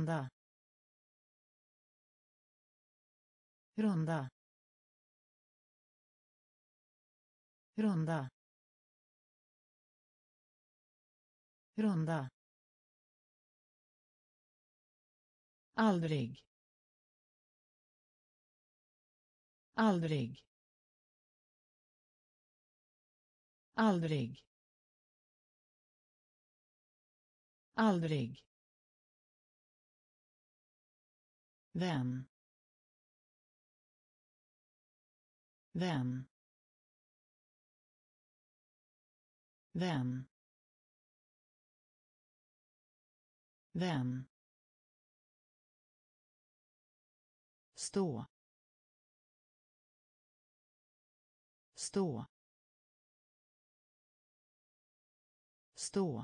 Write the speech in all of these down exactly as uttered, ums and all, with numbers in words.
runda runda runda runda aldrig aldrig aldrig aldrig vän vän vän vän stå stå stå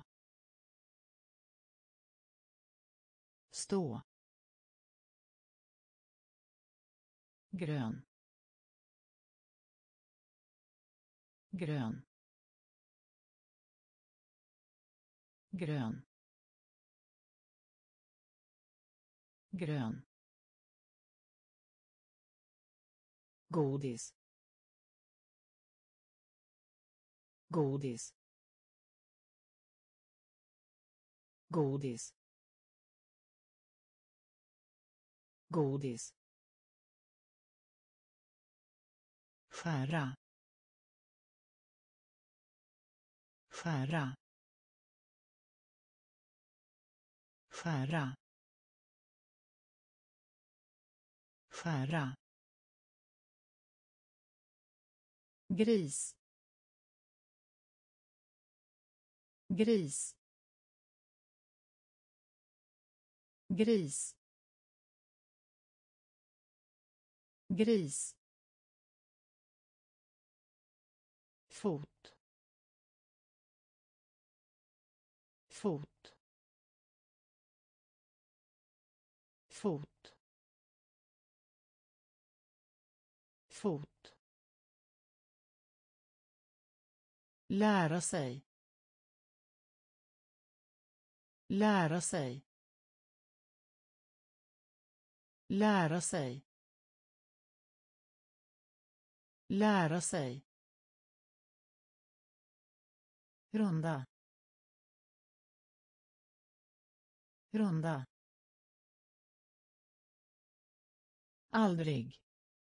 stå grön grön grön grön godis godis godis godis skära skära skära skära gris gris gris gris fot fot fot fot lära sig lära sig lära sig lära sig runda runda aldrig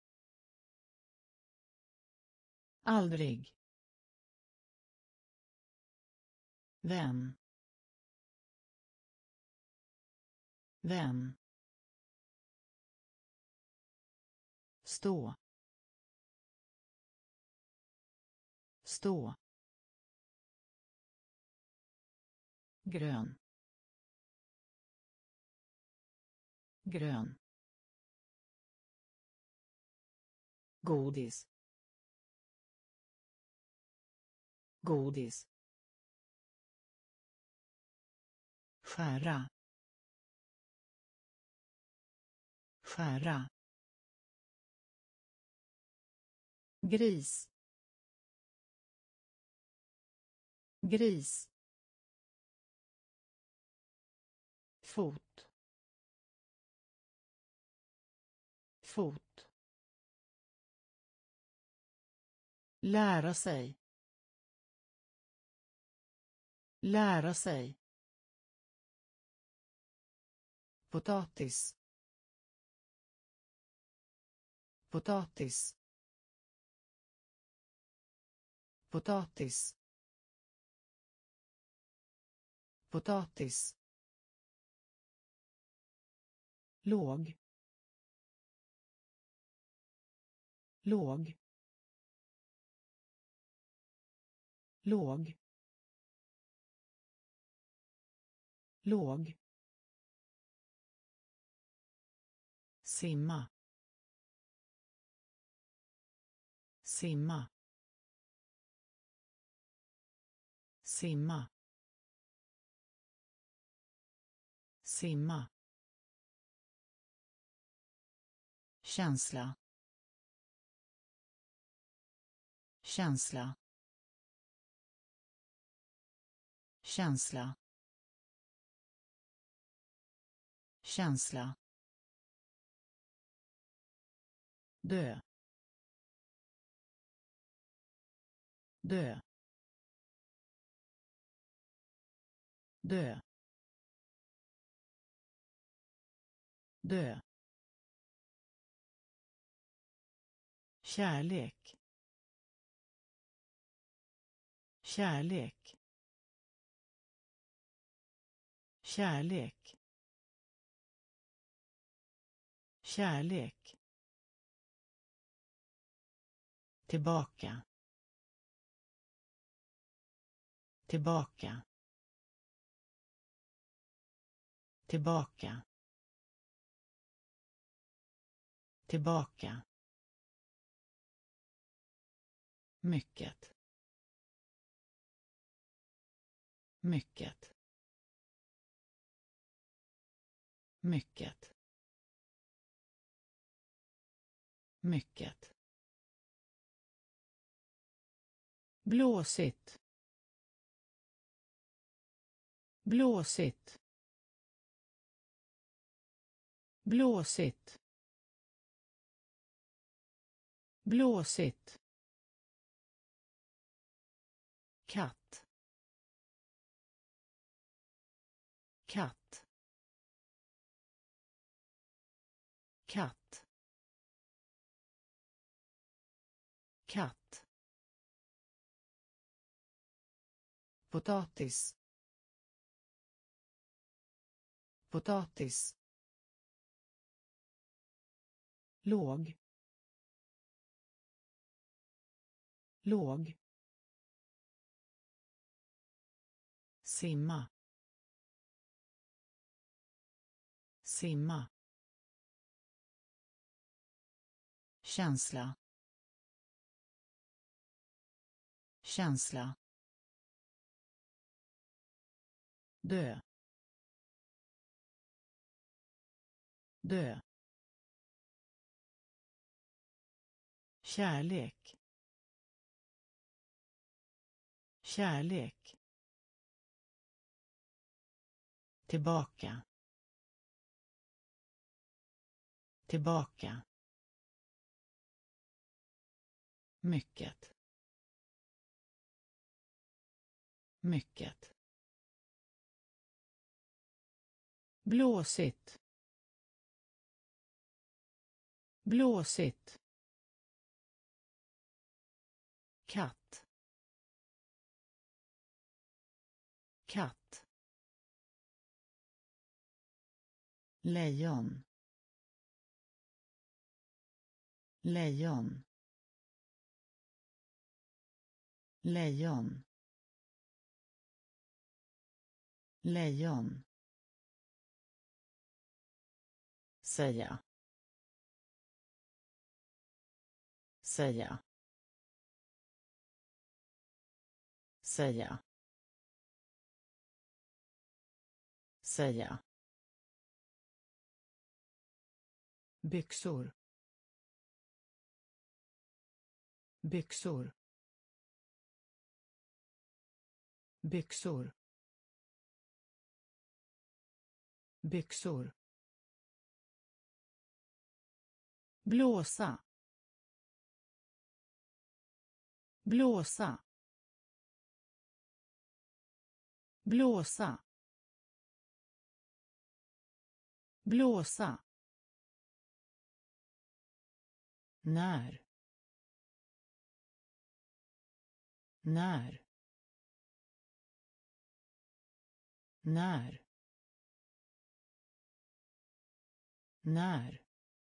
aldrig vän vän stå stå grön grön godis godis skära skära gris gris fot fot lära sig lära sig potatis potatis potatis potatis låg låg låg låg simma simma simma simma känsla känsla känsla känsla, dö, dö, dö, dö, kärlek, kärlek, kärlek, kärlek, tillbaka, tillbaka, tillbaka, tillbaka, mycket, mycket, mycket, mycket, blåsigt, blåsigt, blåsigt, blåsigt, katt, katt, katt, katt, potatis, potatis, låg, låg, simma, simma, känsla, känsla, dö, dö, kärlek, kärlek, tillbaka, tillbaka, mycket, mycket, blåsigt, blåsigt, katt, katt, lejon, lejon, lejon, lejon, säga, säga, säga, säga, byxor, byxor, byxor, byxor, blåsa, blåsa, blåsa, blåsa, när, när, när, när,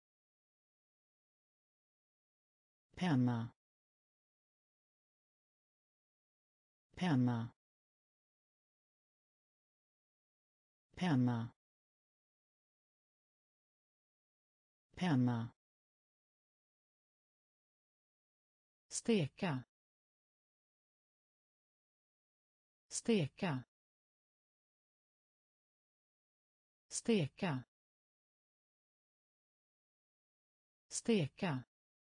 penna, penna, penna, penna, steka, steka, steka, steka,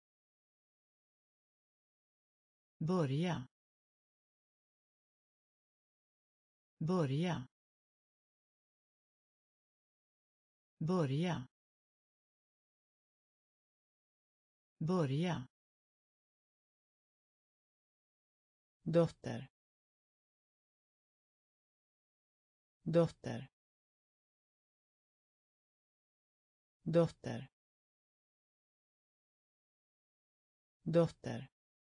börja, börja, börja, börja, dotter, dotter, dotter, dotter,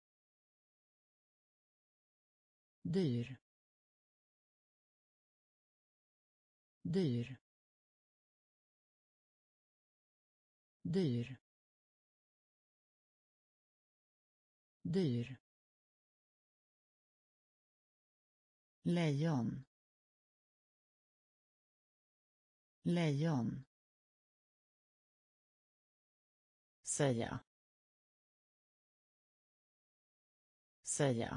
dyr, dyr, dyr, dyr, lejon, lejon, säga, säga,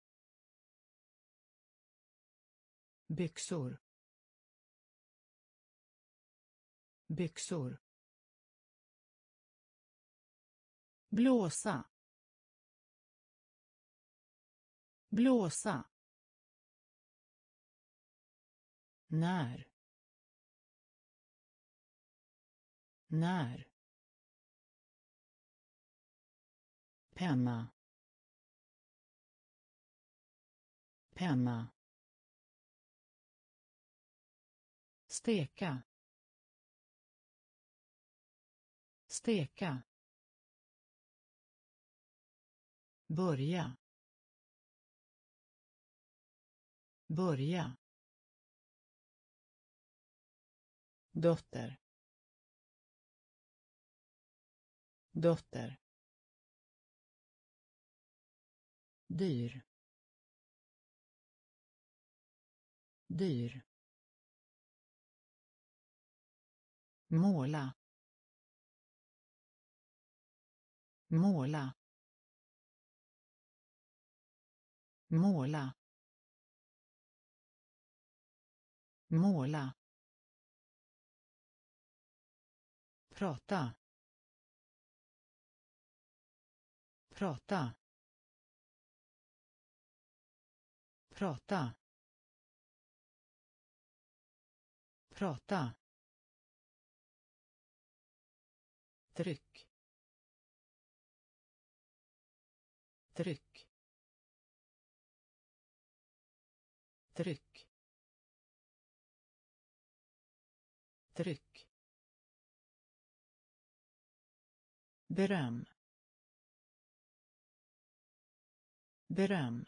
byxor, byxor, blåsa, blåsa, när, när, penna, penna, steka, steka, börja, börja, dotter, dotter, dyr, dyr, måla, måla, måla, måla, prata, prata, prata, prata, tryck, tryck, tryck, tryck, beröm, beröm,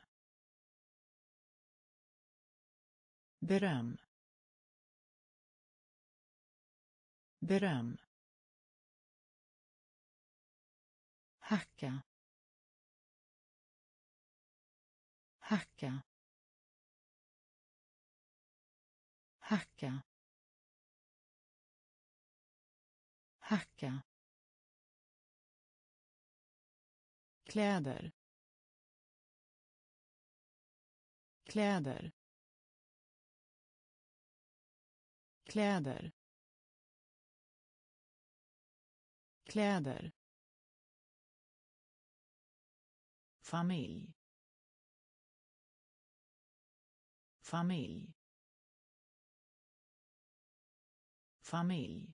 beröm, beröm, hacka, hacka, hacka, hacka, kläder, kläder, kläder, kläder, familj, familj, familj,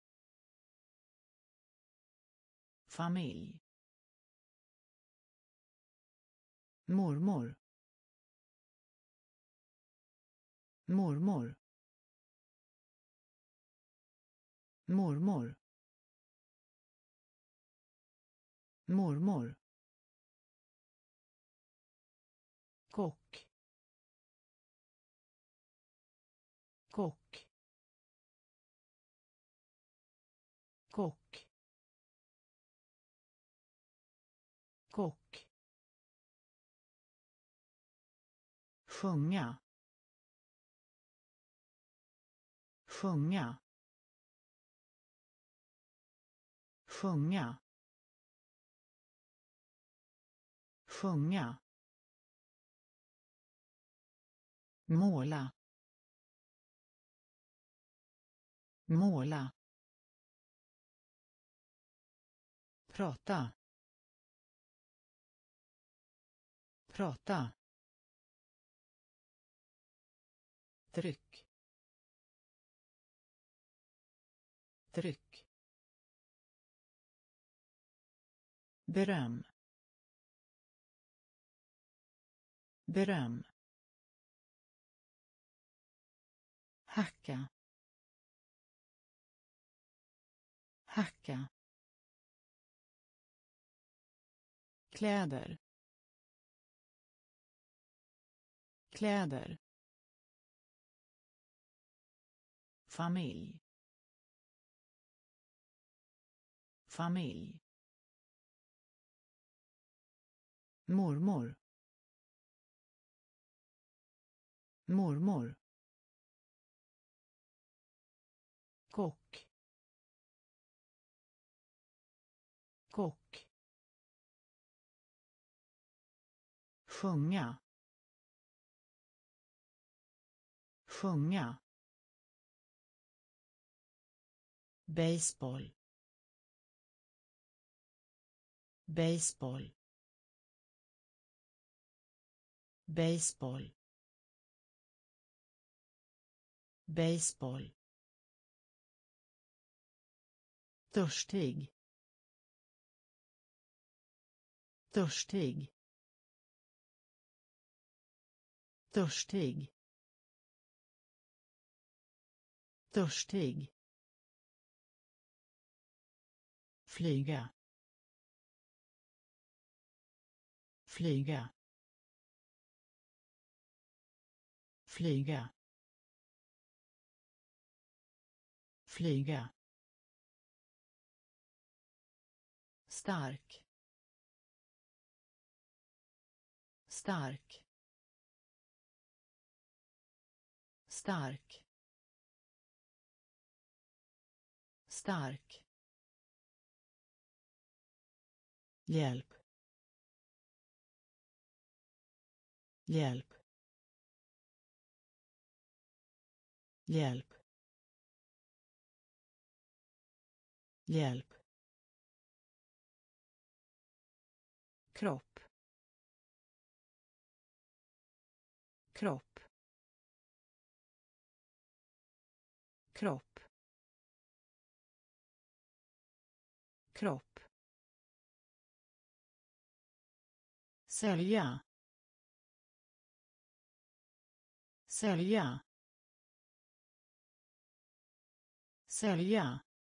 familj, mormor, mormor, mormor, mormor, kock, kock, kock, kock, sjunga, sjunga, sjunga, sjunga, måla, måla, prata, prata, tryck, dryck, beröm, beröm, hacka, hacka, kläder, kläder, familj, familj, mormor, mormor, kock, kock, sjunga, sjunga, baseball, baseball, baseball, baseball, törstig, törstig, törstig, törstig, flyga, flyga, flyga, flyga, stark, stark, stark, stark, hjälp, hjälp, hjälp, hjälp, kropp, kropp, kropp, kropp, sälja, sälja, sälja,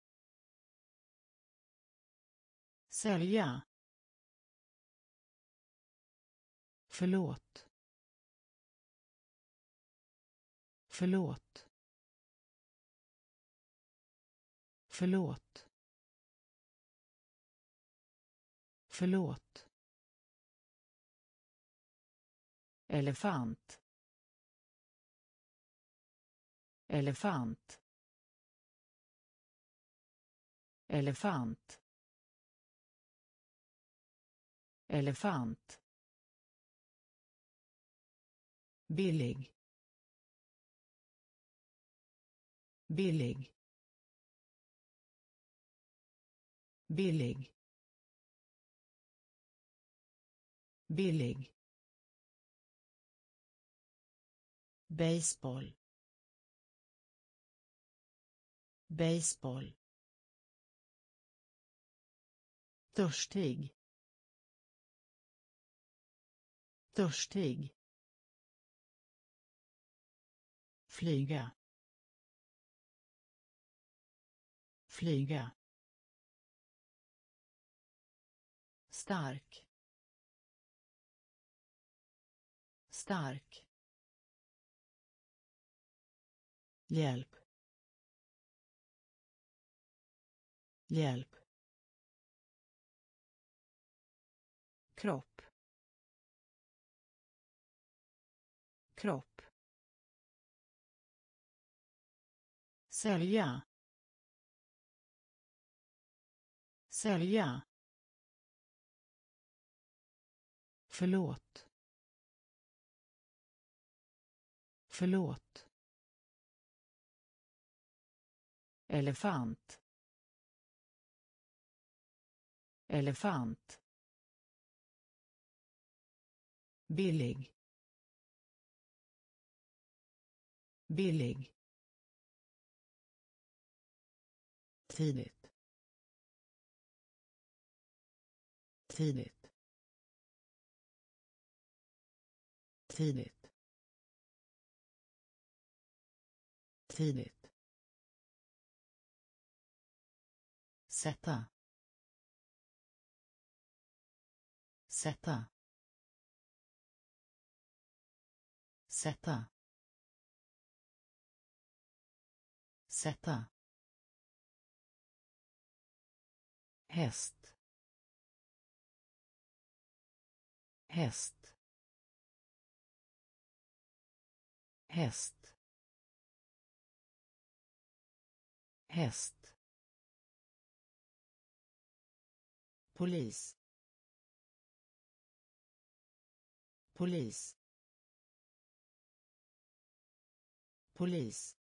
sälja, förlåt, förlåt, förlåt, förlåt, elefant, elefant, elefant, elefant, billig, billig, billig, billig, baseball, baseball, törstig, törstig, flyga, flyga, stark, stark, hjälp, hjälp, kropp, kropp, sälja, sälja, förlåt, förlåt, elefant, elefant, billig, billig, tidigt, tidigt, tidigt, tidigt, sätta, sätta, sätta, sätta, häst, häst, häst, häst, polis, polis, polis,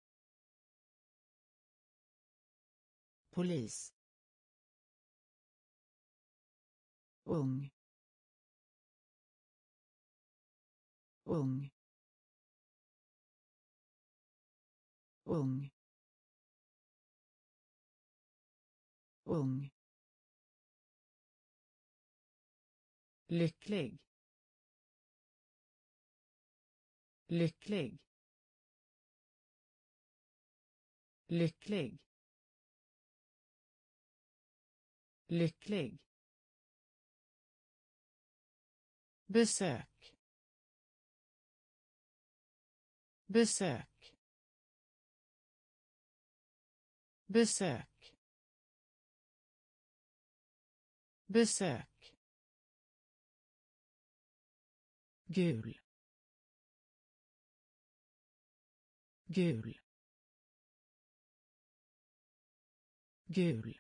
polis, ung, ung, ung, ung, lycklig, lycklig, lycklig, lycklig, besök, besök, besök, besök, gul, gul, gul,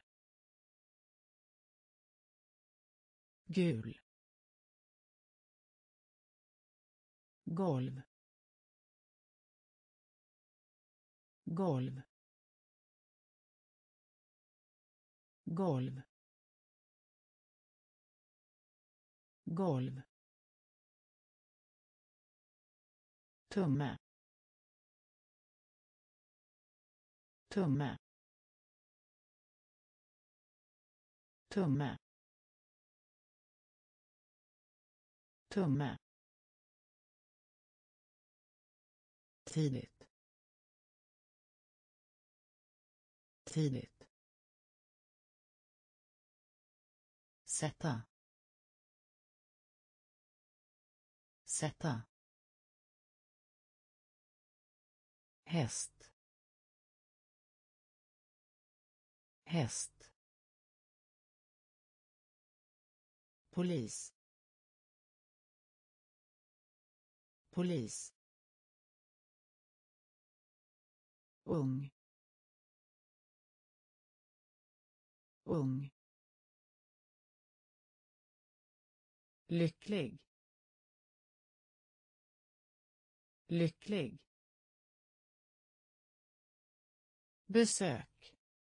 gul, golv, golv, golv, golv, tumme, tumme, tumme, tumme, tidigt, tidigt, sätta, sätta, häst, häst, polis, polis, ung, ung, lycklig, lycklig, besök,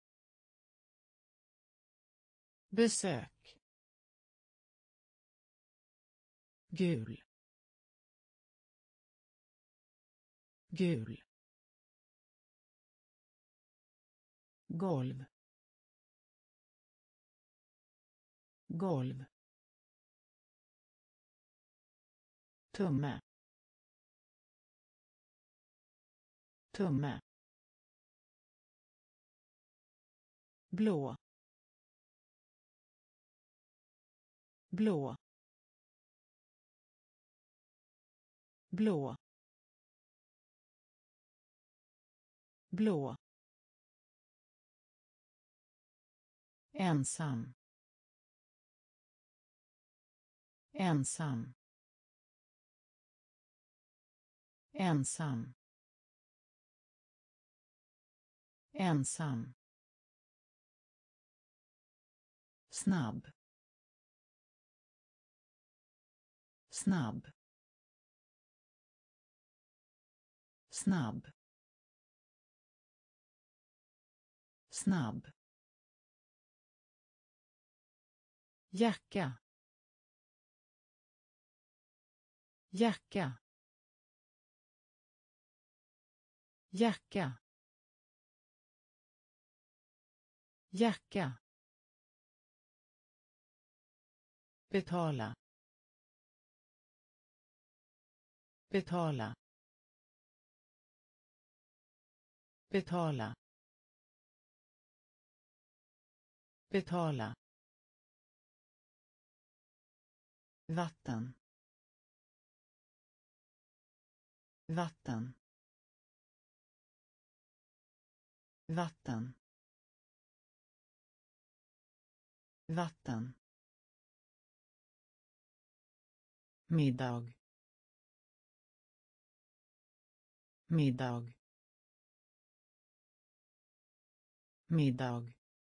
besök, gul, gul, golv, golv, tumme, tumme, blå, blå, blå, blå, ensam, ensam, ensam, ensam, snabb, snabb, snabb, snabb, jacka, jacka, jacka, jacka, betala, betala, betala, betala, vatten, vatten, vatten, vatten, middag, middag, middag,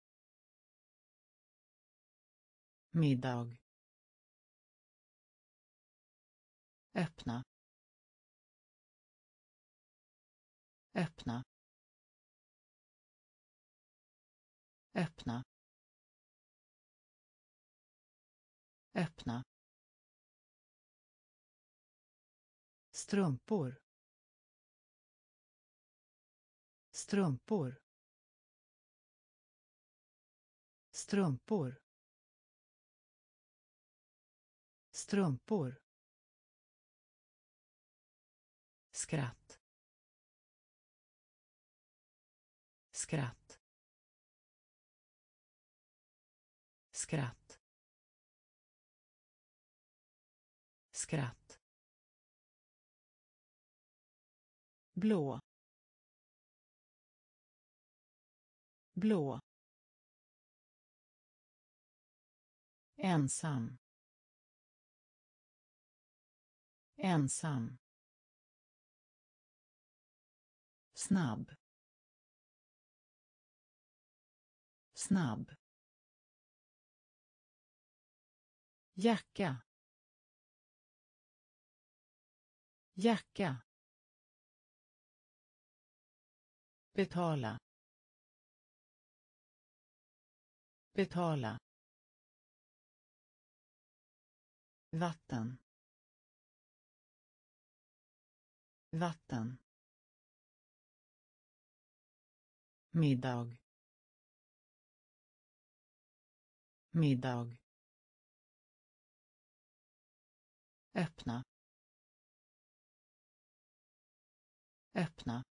middag, öppna, öppna, öppna, öppna, strumpor, strumpor, strumpor, strumpor, skratt, skratt, skratt, skratt, blå, blå, ensam, ensam, snabb, snabb, jacka, jacka, betala, betala, vatten, vatten, middag, middag, öppna, öppna,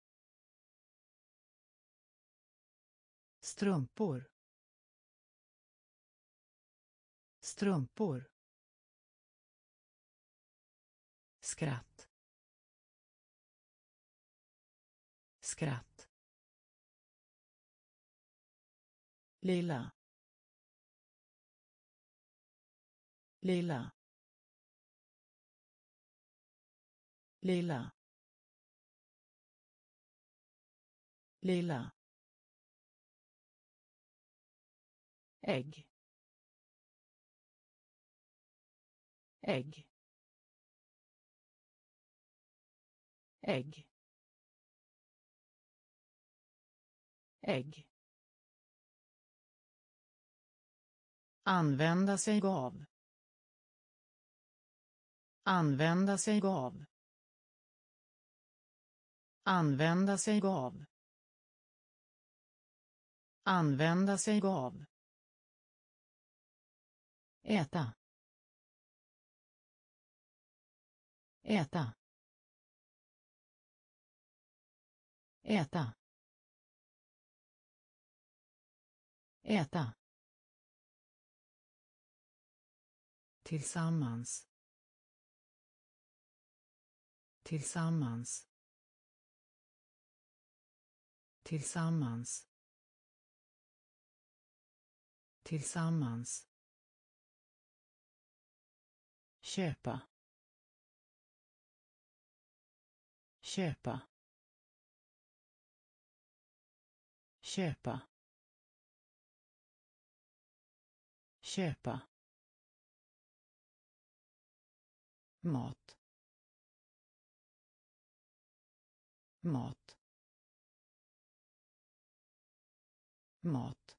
strumpor, strumpor, skratt, skratt, lila, lila, lila, lila, ägg, ägg, ägg, ägg, använda sig av, använda sig av, använda sig av, använda sig av, äta, äta, äta, äta, tillsammans, tillsammans, tillsammans, tillsammans, köpa, köpa, köpa, köpa, mat, mat, mat,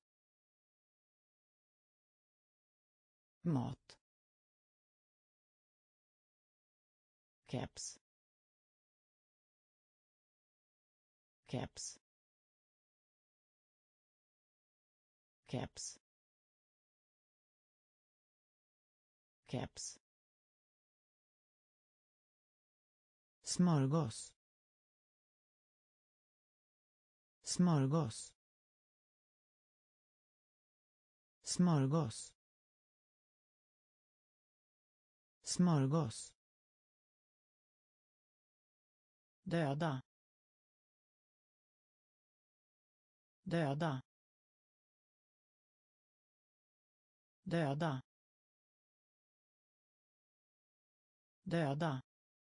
mat, keps, keps, keps, keps, smörgås, smörgås, smörgås, smörgås, döda, döda, döda, döda,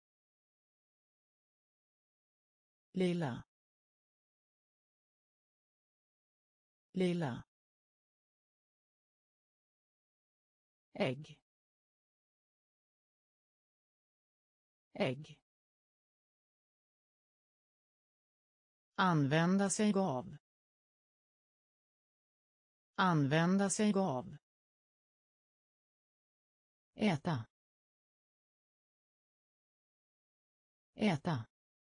lila, lila, ägg, ägg, använda sig av, använda sig av, äta, äta,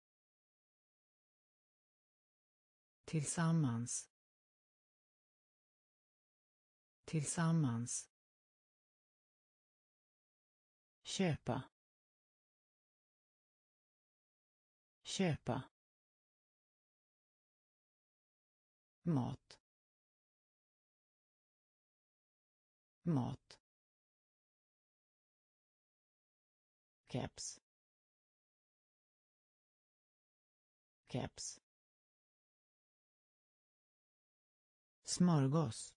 tillsammans, tillsammans, köpa, köpa, mat, mat, keps, keps, smörgås,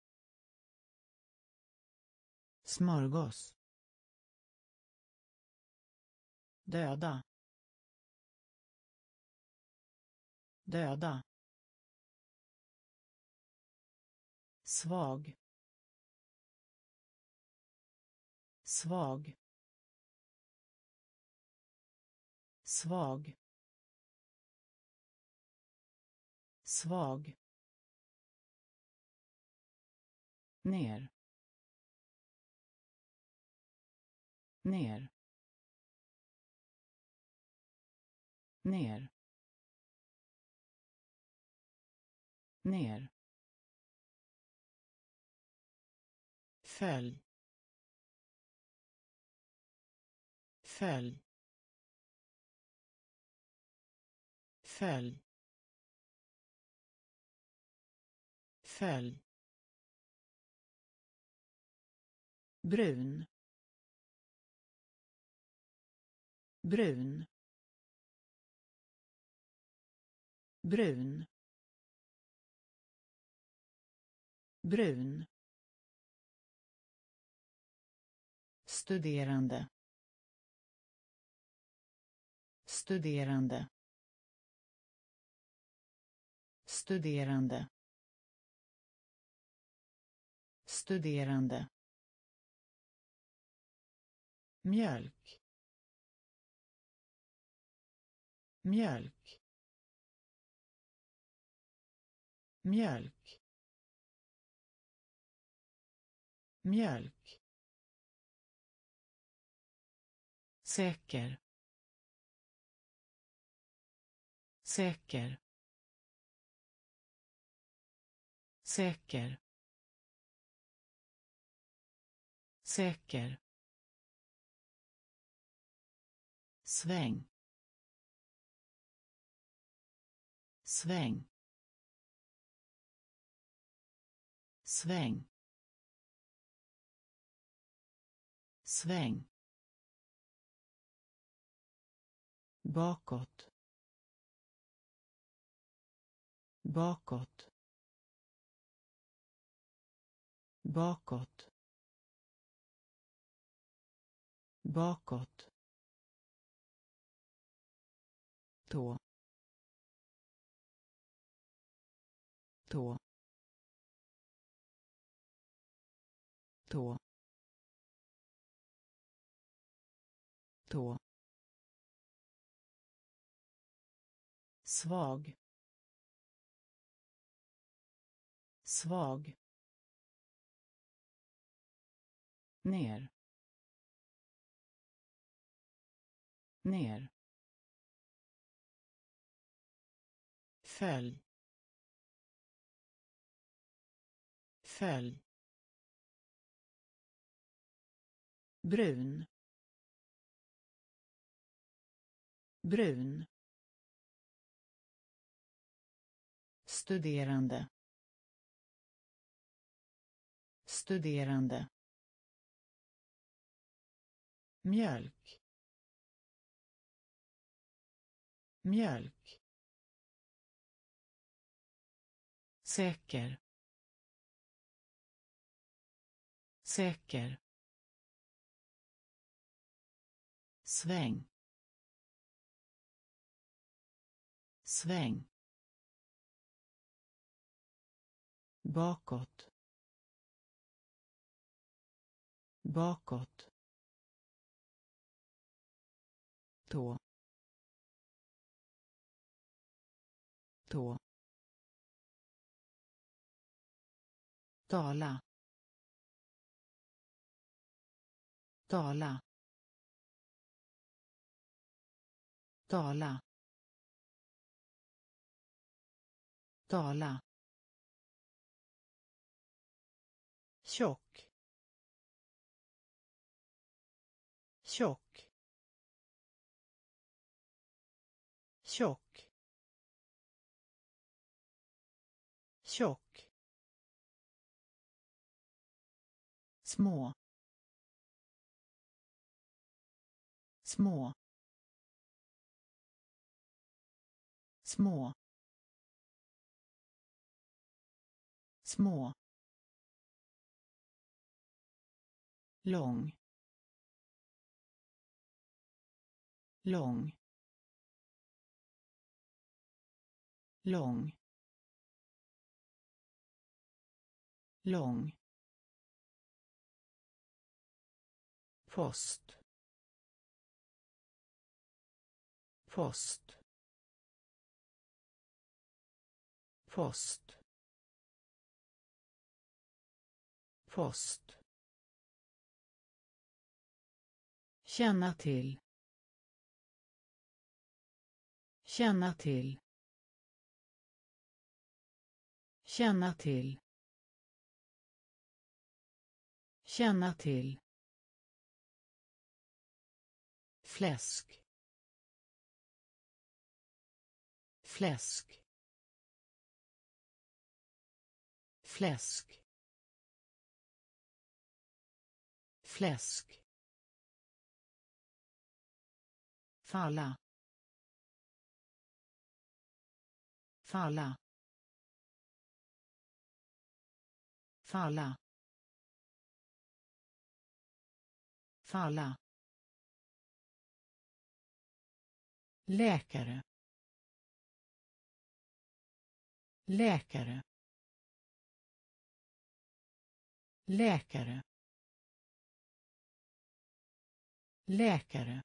smörgås, döda, döda, svag, svag, svag, svag, ner, ner, ner, ner, följ, följ, följ, följ, brun, brun, brun, brun, studerande, studerande, studerande, studerande, mjölk, mjölk, mjölk, mjölk, säker, säker, säker, säker, sväng, sväng, sväng, sväng, bakåt, bakåt, bakåt, bakåt, tå, tå, tå, tå, svag, svag, ner, ner, följ, Följ. Brun. Brun. Studerande. Studerande. Mjölk. Mjölk. Säker. Säker. Sväng. Sväng. Bakåt. Bakåt. Tå. Tå. Tala. Tala. Tala. Tala. Tjock. Tjock. Tjock. Tjock. Små. Små. Små. Små. Lång. Lång. Lång. Lång. Post. Post. Post. Post. Känna till. Känna till. Känna till. Känna till. Fläsk. Fläsk. Fläsk. Fläsk. Falla. Falla. Falla. Falla. Läkare. Läkare. Läkare. Läkare.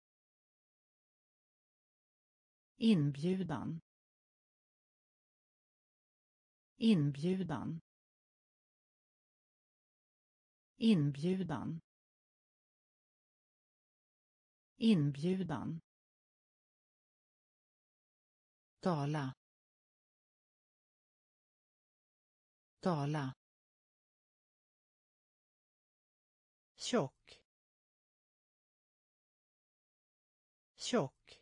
Inbjudan. Inbjudan. Inbjudan. Inbjudan. Tala. Tala. Tjock. Tjock.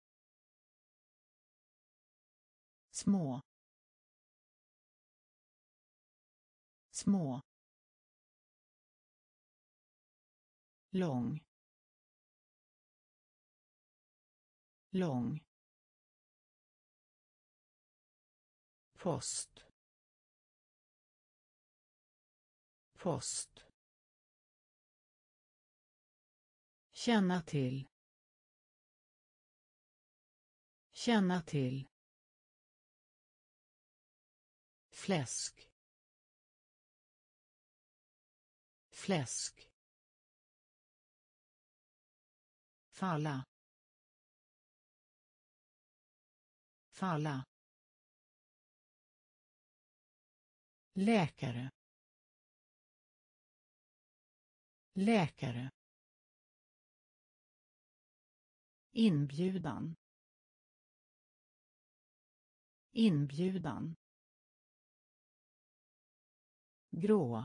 Små. Små. Lång. Lång. Post. Post. Känna till. Känna till. Fläsk. Fläsk. Falla. Falla. Läkare. Läkare. Inbjudan. Inbjudan. grå,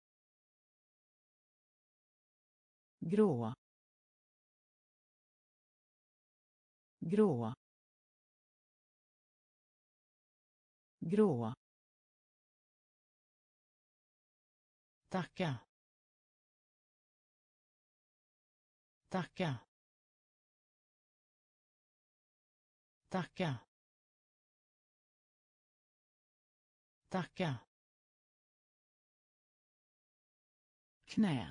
grå, grå, grå, tacka, tacka, tacka, tacka, knä,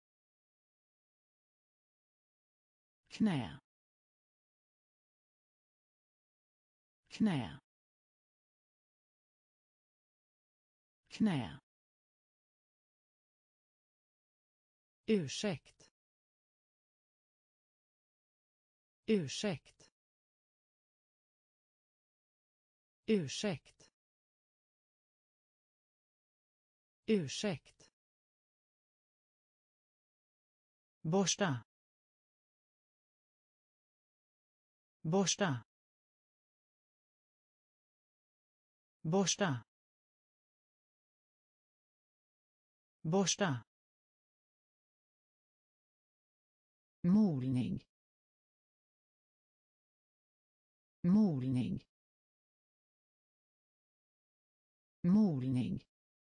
knä, knä, knä, ursäkt, ursäkt, ursäkt, ursäkt, borsta, borsta, borsta, borsta, molning, molning, molning,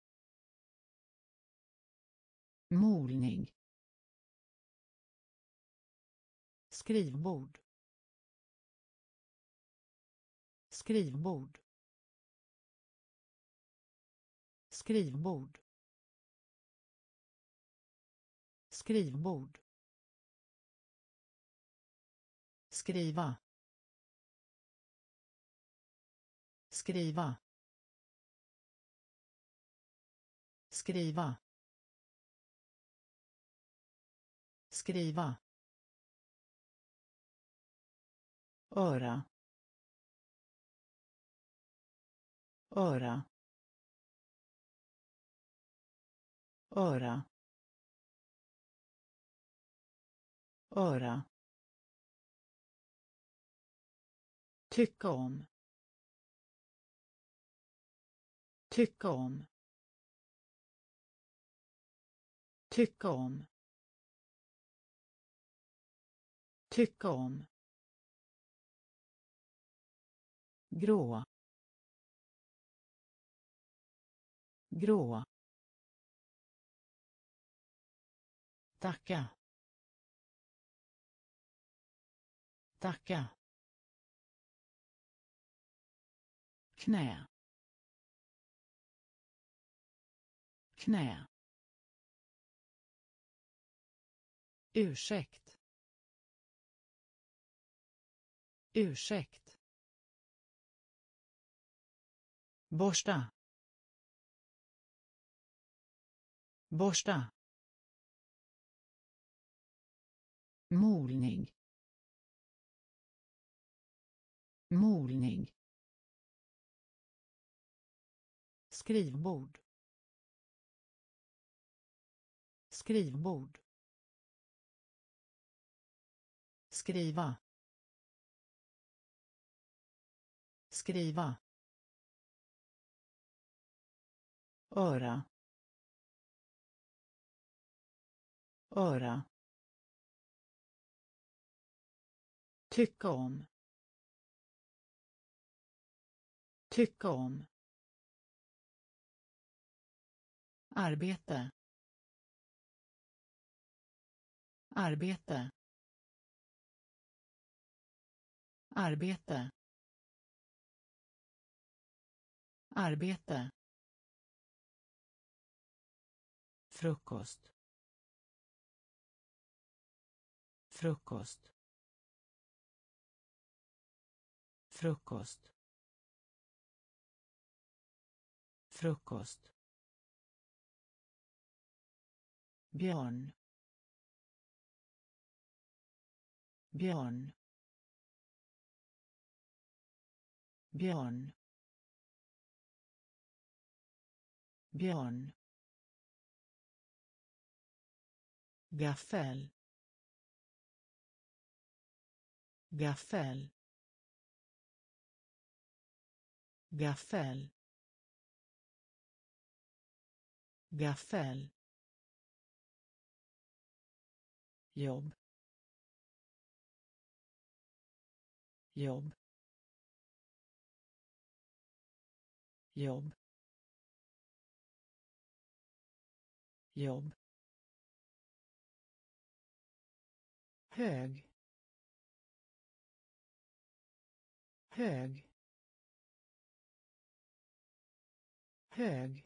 molning, skrivbord, skrivbord, skrivbord, skrivbord, skriva, skriva, skriva, skriva, öra, öra, öra, öra, tycka om, tycka om, tycka om, tycka om, grå, grå, tacka, tacka, knä, knä, ursäkt, ursäkt, borsta, borsta, molning, molning, skrivbord, skrivbord, skriva, skriva, öra, öra, tycka om, tycka om, arbete, arbete, arbete, arbete, frukost, frukost, frukost, frukost, björn, björn, björn, björn, gaffel, gaffel, gaffel, gaffel, jobb, jobb, jobb, jobb, hög, hög, hög,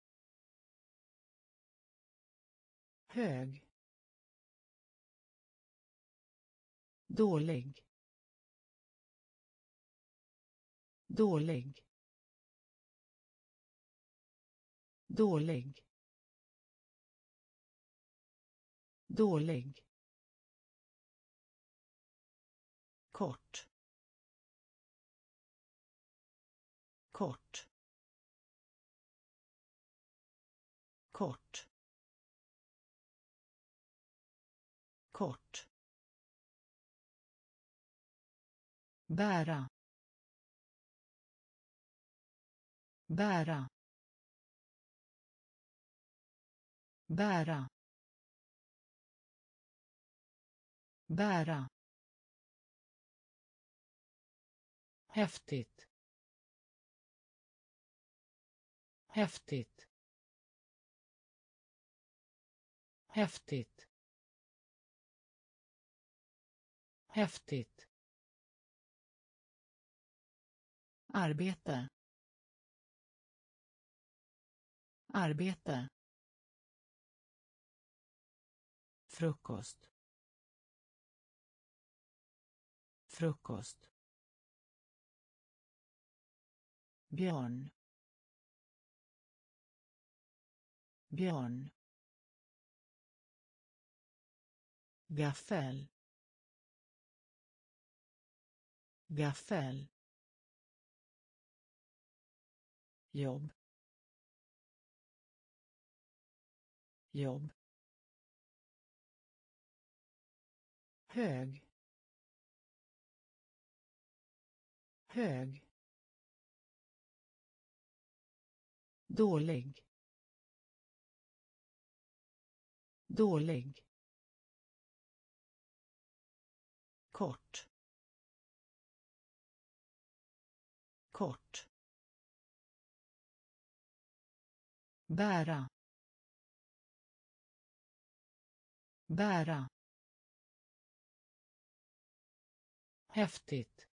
hög, dålig, dålig, dålig, dålig, kort, kort, kort, kort, bära, bära, bära, bära, häftigt, häftigt, häftigt, häftigt, arbete, arbete, frukost, frukost, björn, björn, gaffel, gaffel, jobb, jobb, hög, hög, dålig, dålig, kort, kort, bära, bära, häftigt,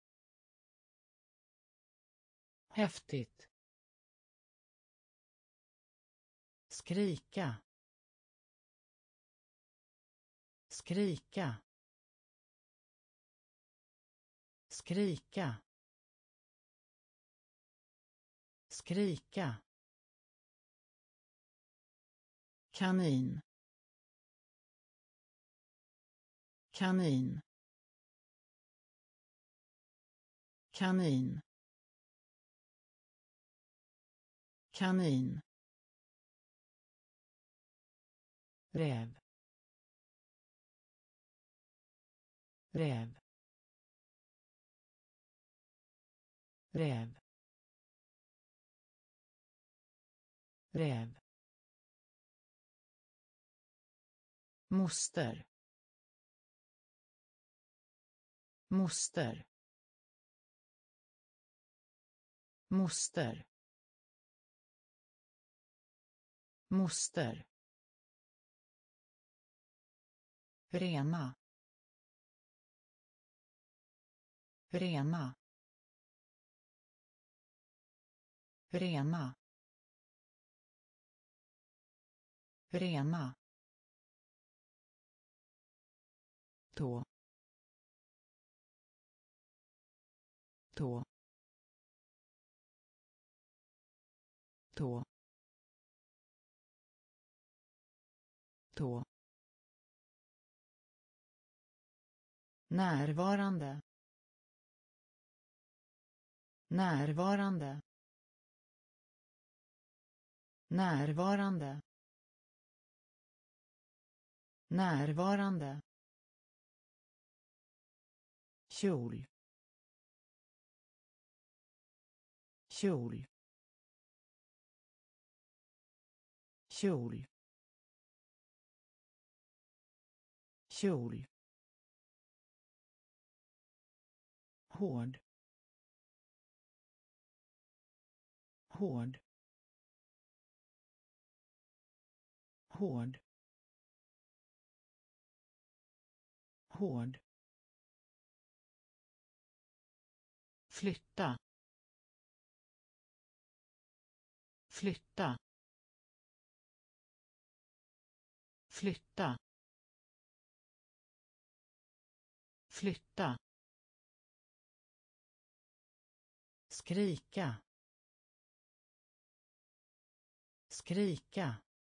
häftigt, skrika, skrika, skrika, skrika, kanin, kanin, kanin, kanin, räv, räv, räv, räv, moster, moster, moster, moster, rena, rena, rena, rena, tå, tå, tå, tå, närvarande, närvarande, närvarande, närvarande, kjol, kjol, kjol, kjol, hård, hård, hård, hård, flytta, flytta, flytta, flytta, skrika, skrika,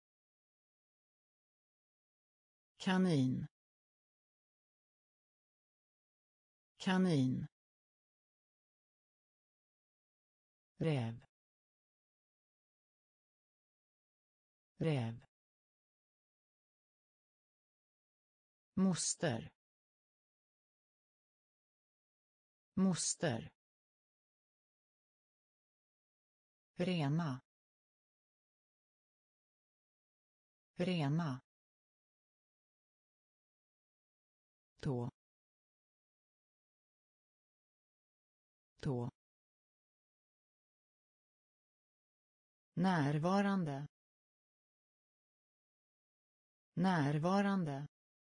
kanin, kanin, räv, räv, moster, moster, rena, rena, tå, tå, närvarande, närvarande,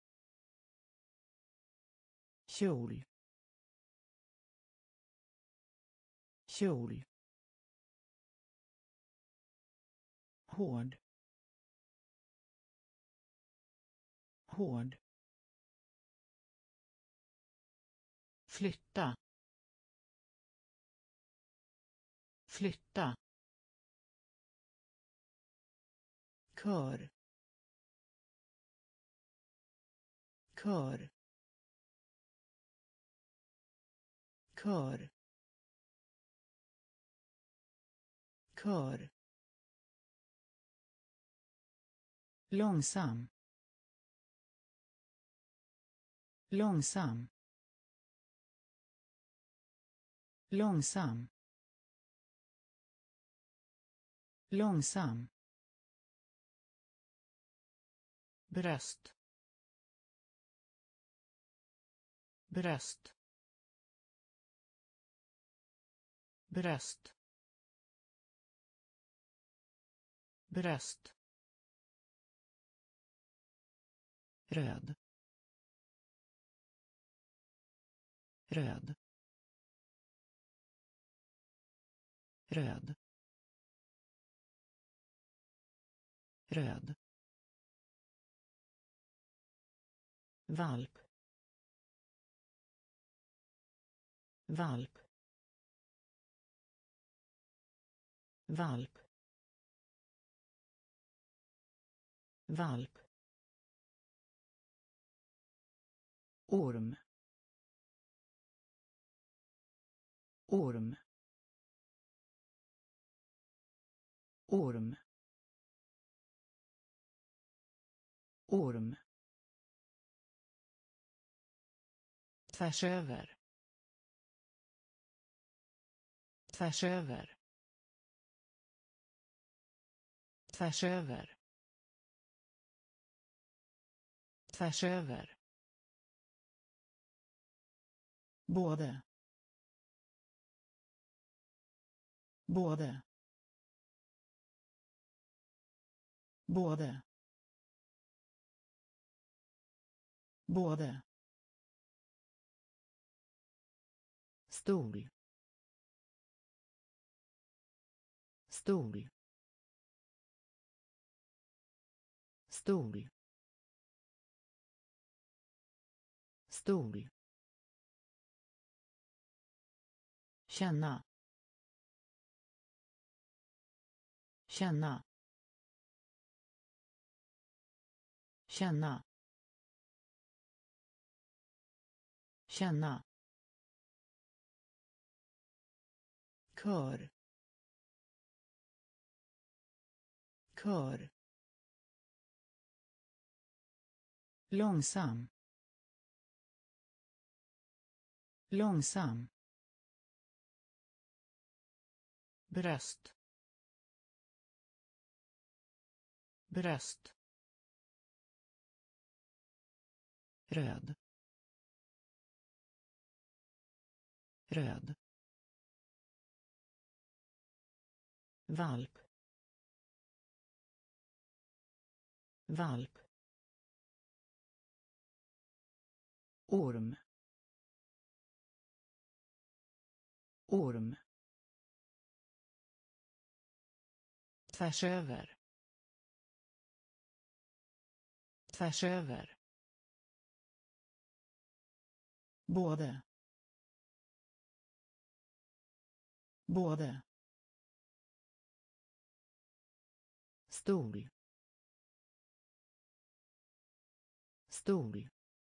kjol, kjol, hård, hård, flytta, flytta, kör, kör, kör, kör, långsam, långsam, långsam, långsam, bröst, bröst, bröst, bröst, röd, röd, röd, röd, valp, valp, valp, valp, orm, orm, orm, orm, tvärs över, tvärs över, tvärs över, tvärs över, både, både, både, både, stol, stol, stol, stol, känna, känna, känna, känna, kör, kör, långsam, långsam, bröst, bröst, röd, röd, valp, valp, orm, orm, tvärs över, tvärs över, både, både, stol, stol,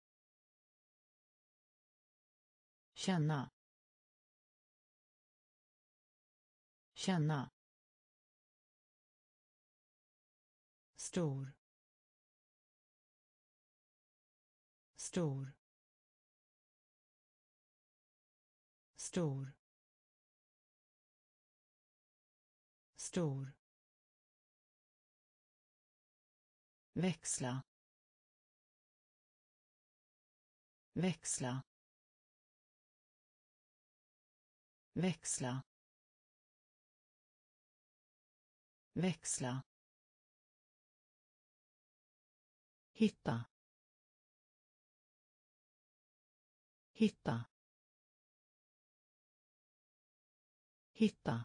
känna, känna, stor, stor, stor, stor, växla, växla, växla, växla, hitta, hitta, hitta,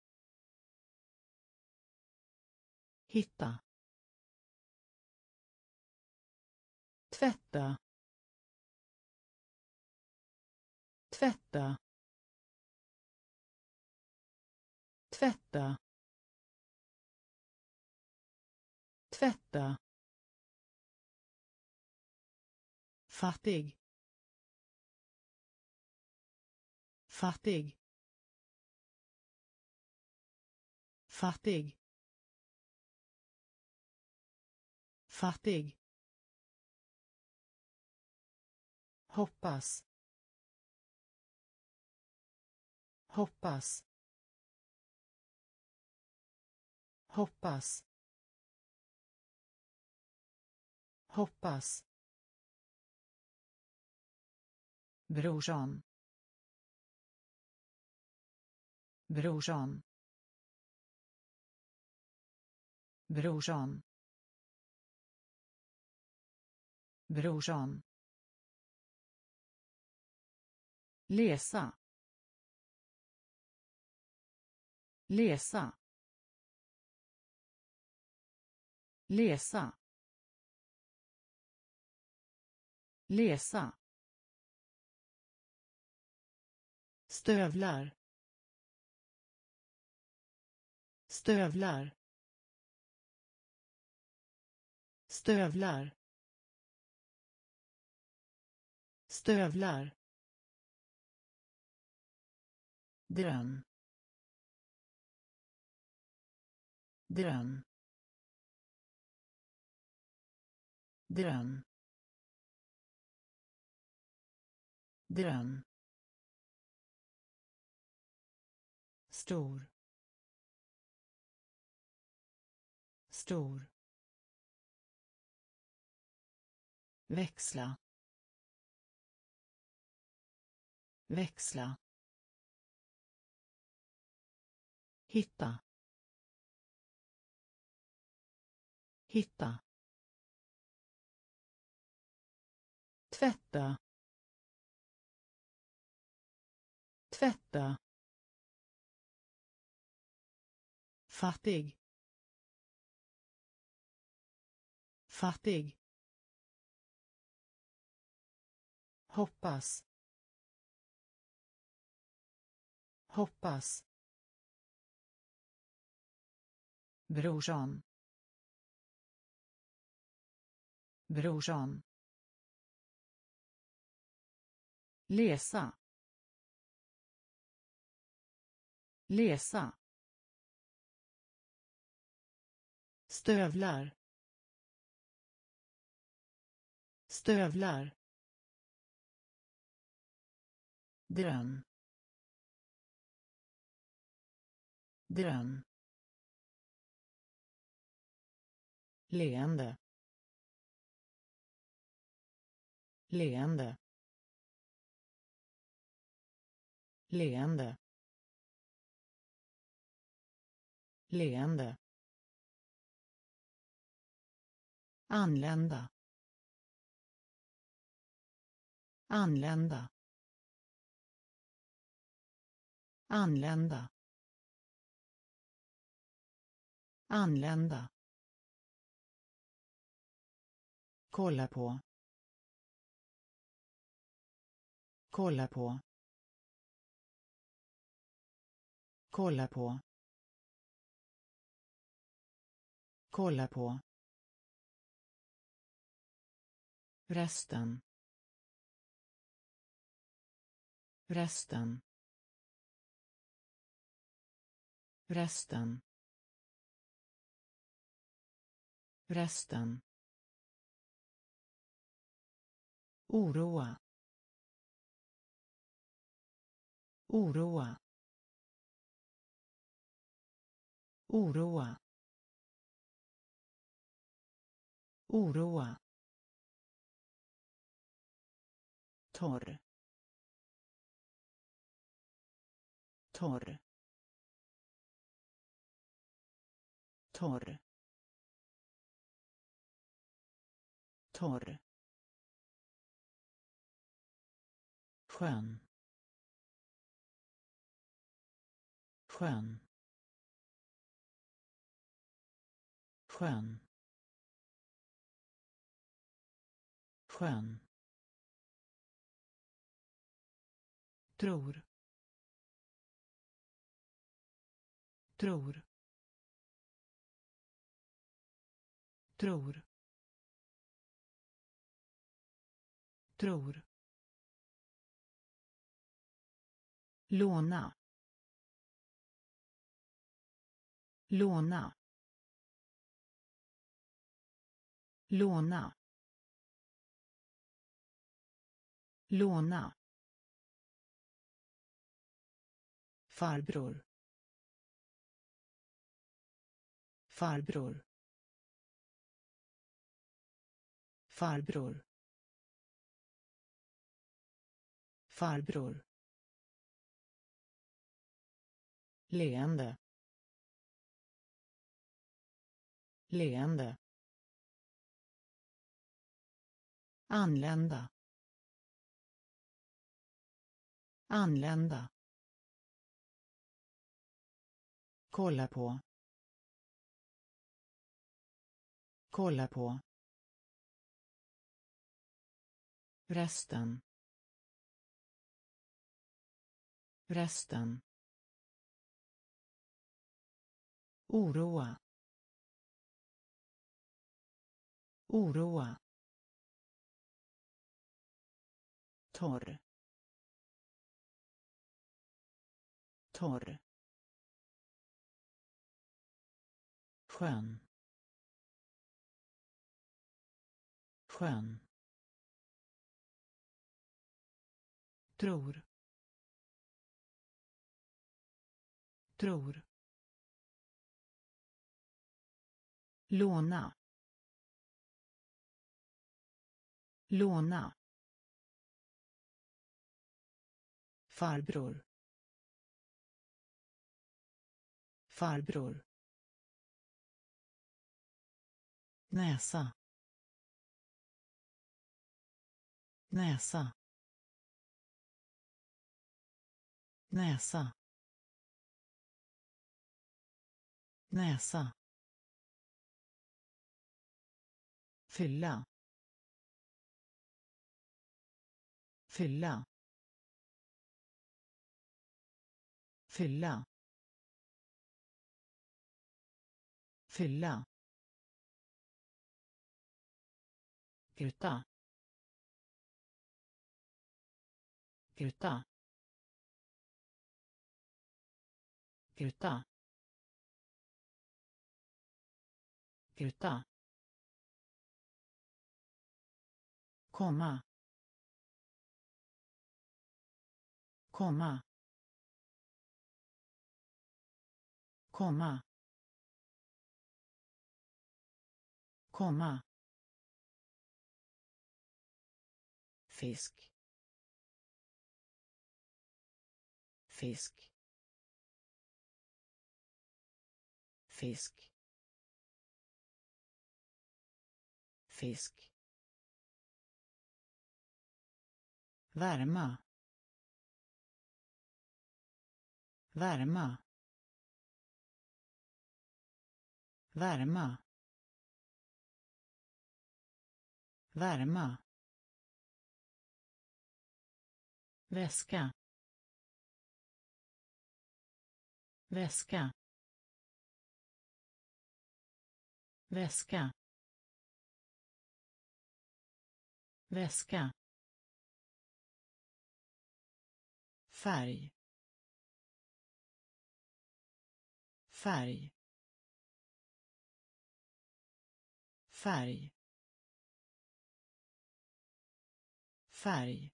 hitta, tvätta, tvätta, tvätta, tvätta, fattig, fattig, fattig, fattig, hoppas, hoppas, hoppas, hoppas, brorsan, brorsan, brorsan, brorsan, läsa, läsa, läsa, läsa, stövlar, stövlar, stövlar, stövlar, dröm, dröm, dröm, dröm, stor, stor, växla, växla, hitta, hitta, tvätta, tvätta, fattig, fattig, hoppas, hoppas, brorsan, brorsan, läsa, läsa, stövlar, stövlar, dröm, dröm, leende, leende, leende, leende, anlända, anlända, anlända, anlända, kolla på, kolla på, kolla på, kolla på, resten, resten, resten, resten, oroa, oroa, oroa, oroa, torr, torr, torr, torr, skön, skön, skön, skön, tror, tror, tror, tror, låna, låna, låna, låna, farbror, farbror, farbror, farbror, leende, leende, anlända, anlända, kolla på, kolla på, resten, resten, oroa, oroa, torr, torr, skön, skön, tror, tror, låna, låna, farbror, farbror, näsa, näsa, näsa, näsa, fylla, fylla, fylla, fylla, gruta, gruta, gruta, gruta, komma, komma, komma, komma, fisk, fisk, fisk, fisk, värma, värma, värma, värma, väska, väska, väska, väska, färg, färg, färg, färg,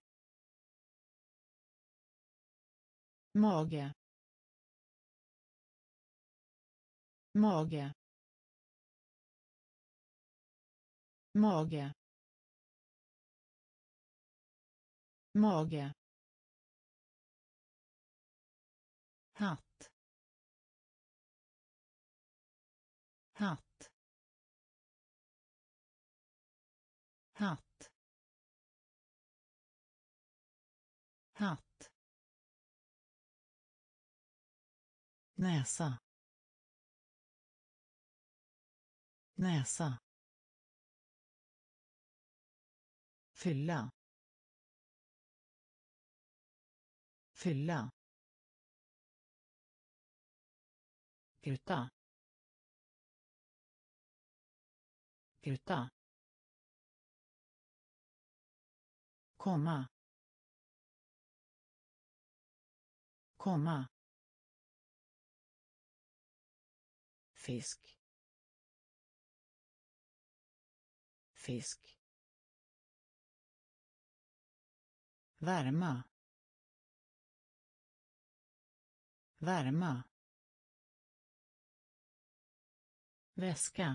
mage, mage, mage, mage, hatt, hatt, hatt, hatt, näsa, näsa, fylla, fylla, gryta, gryta, komma, komma, fisk, fisk, värma, värma, väska,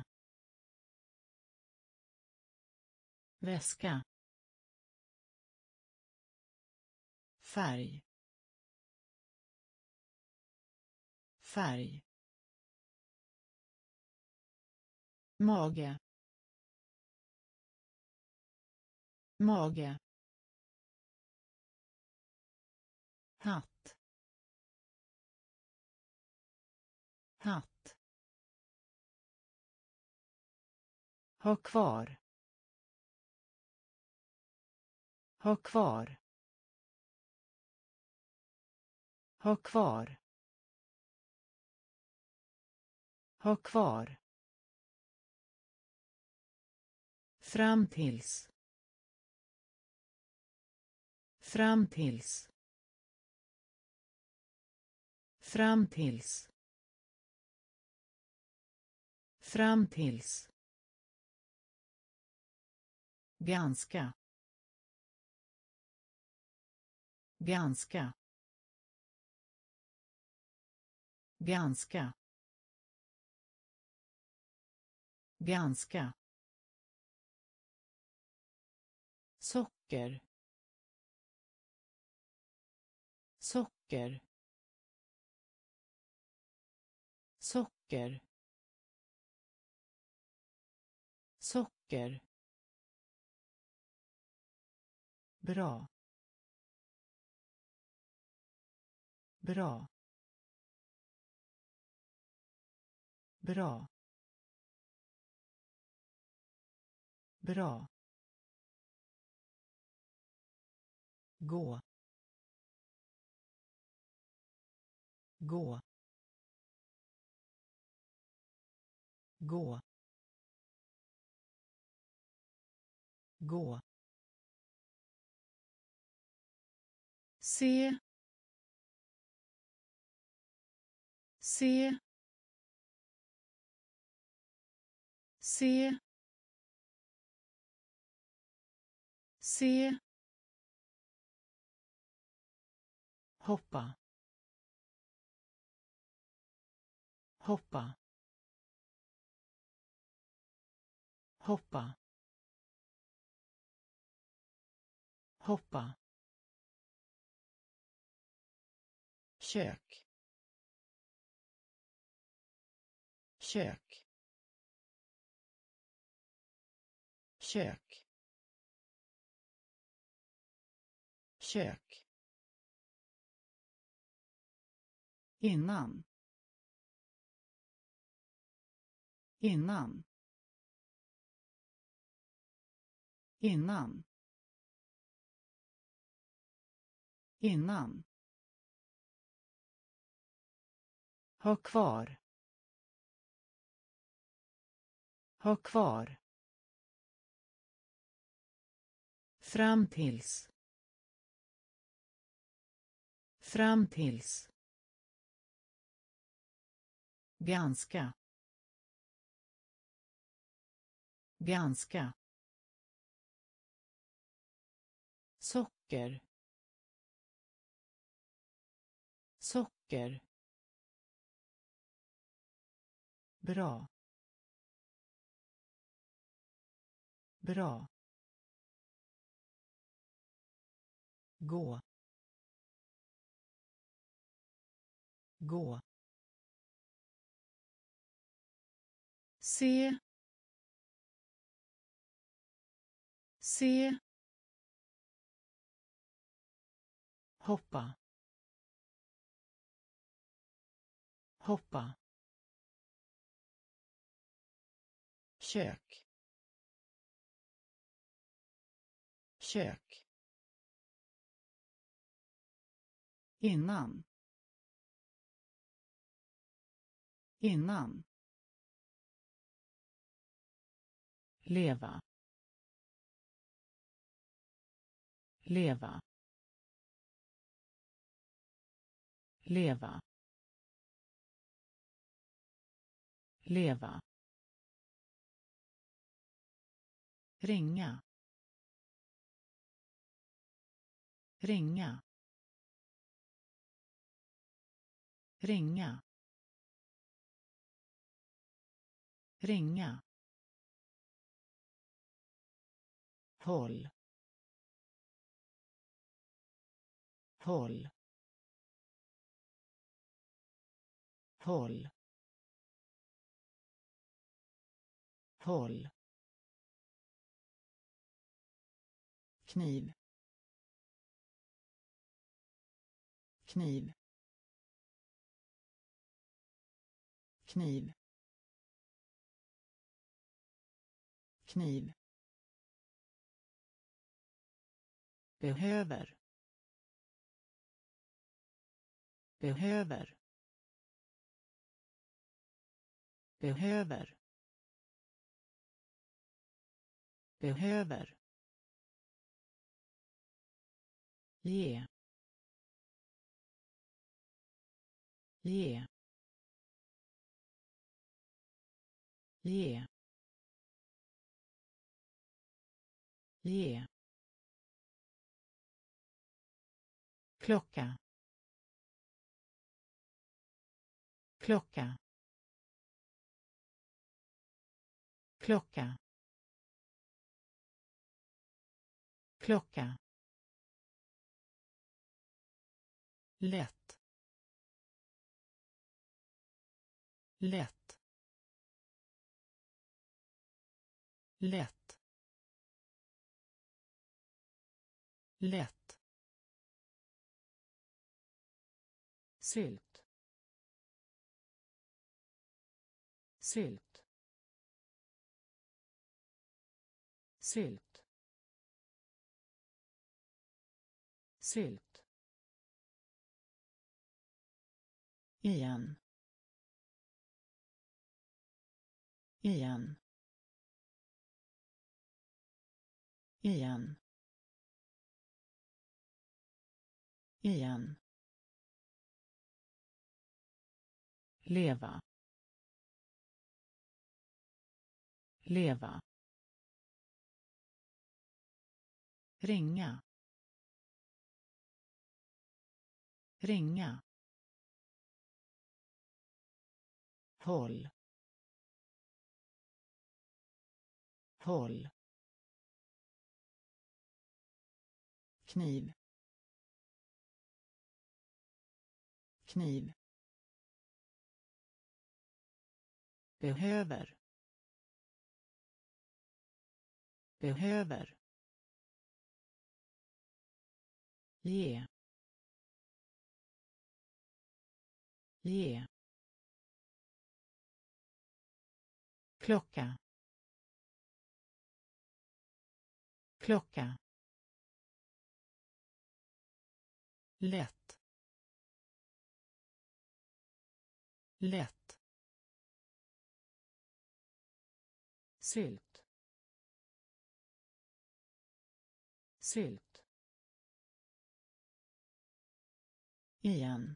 väska, färg, färg, mage, mage, hatt, hatt, ha kvar, ha kvar, ha kvar, ha kvar, fram tills, fram tills, fram tills, fram tills, ganska, ganska, ganska, ganska, socker, socker, socker, socker, bra, bra, bra, bra, gå, gå, gå, gå, se, se, se, se, hoppa, hoppa, hoppa, hoppa, kök, kök, kök, kök, innan, innan, innan, innan, ha kvar, ha kvar, fram tills, fram tills, ganska, ganska, socker, socker, bra, bra, gå, gå, se, se, hoppa, hoppa, kök, kök, innan, innan, leva, leva, leva, leva, ringa, ringa, ringa, ringa, håll, håll, håll, håll, kniv, kniv, kniv, kniv, behöver, behöver, behöver, behöver, ge, ge, ge, ge, klocka, klocka, klocka, klocka, lätt, lätt, lätt, lätt, sylt, sylt, sylt, sylt, igen, igen, igen, igen, leva, leva, ringa, ringa, håll, håll, kniv, kniv, behöver, behöver, ge, ge, klocka, klocka, lätt, lätt, sylt, sylt, igen,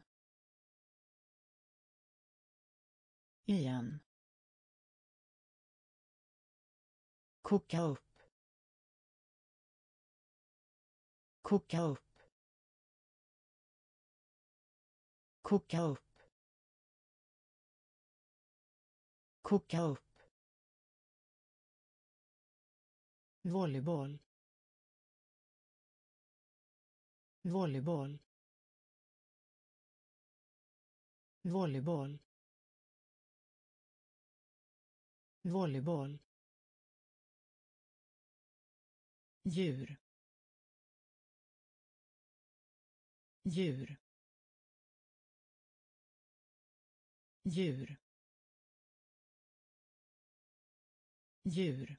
igen, koka upp, koka upp, koka upp, koka upp, volleyboll, volleyboll, volleyboll, volleyboll, djur, djur, djur, djur,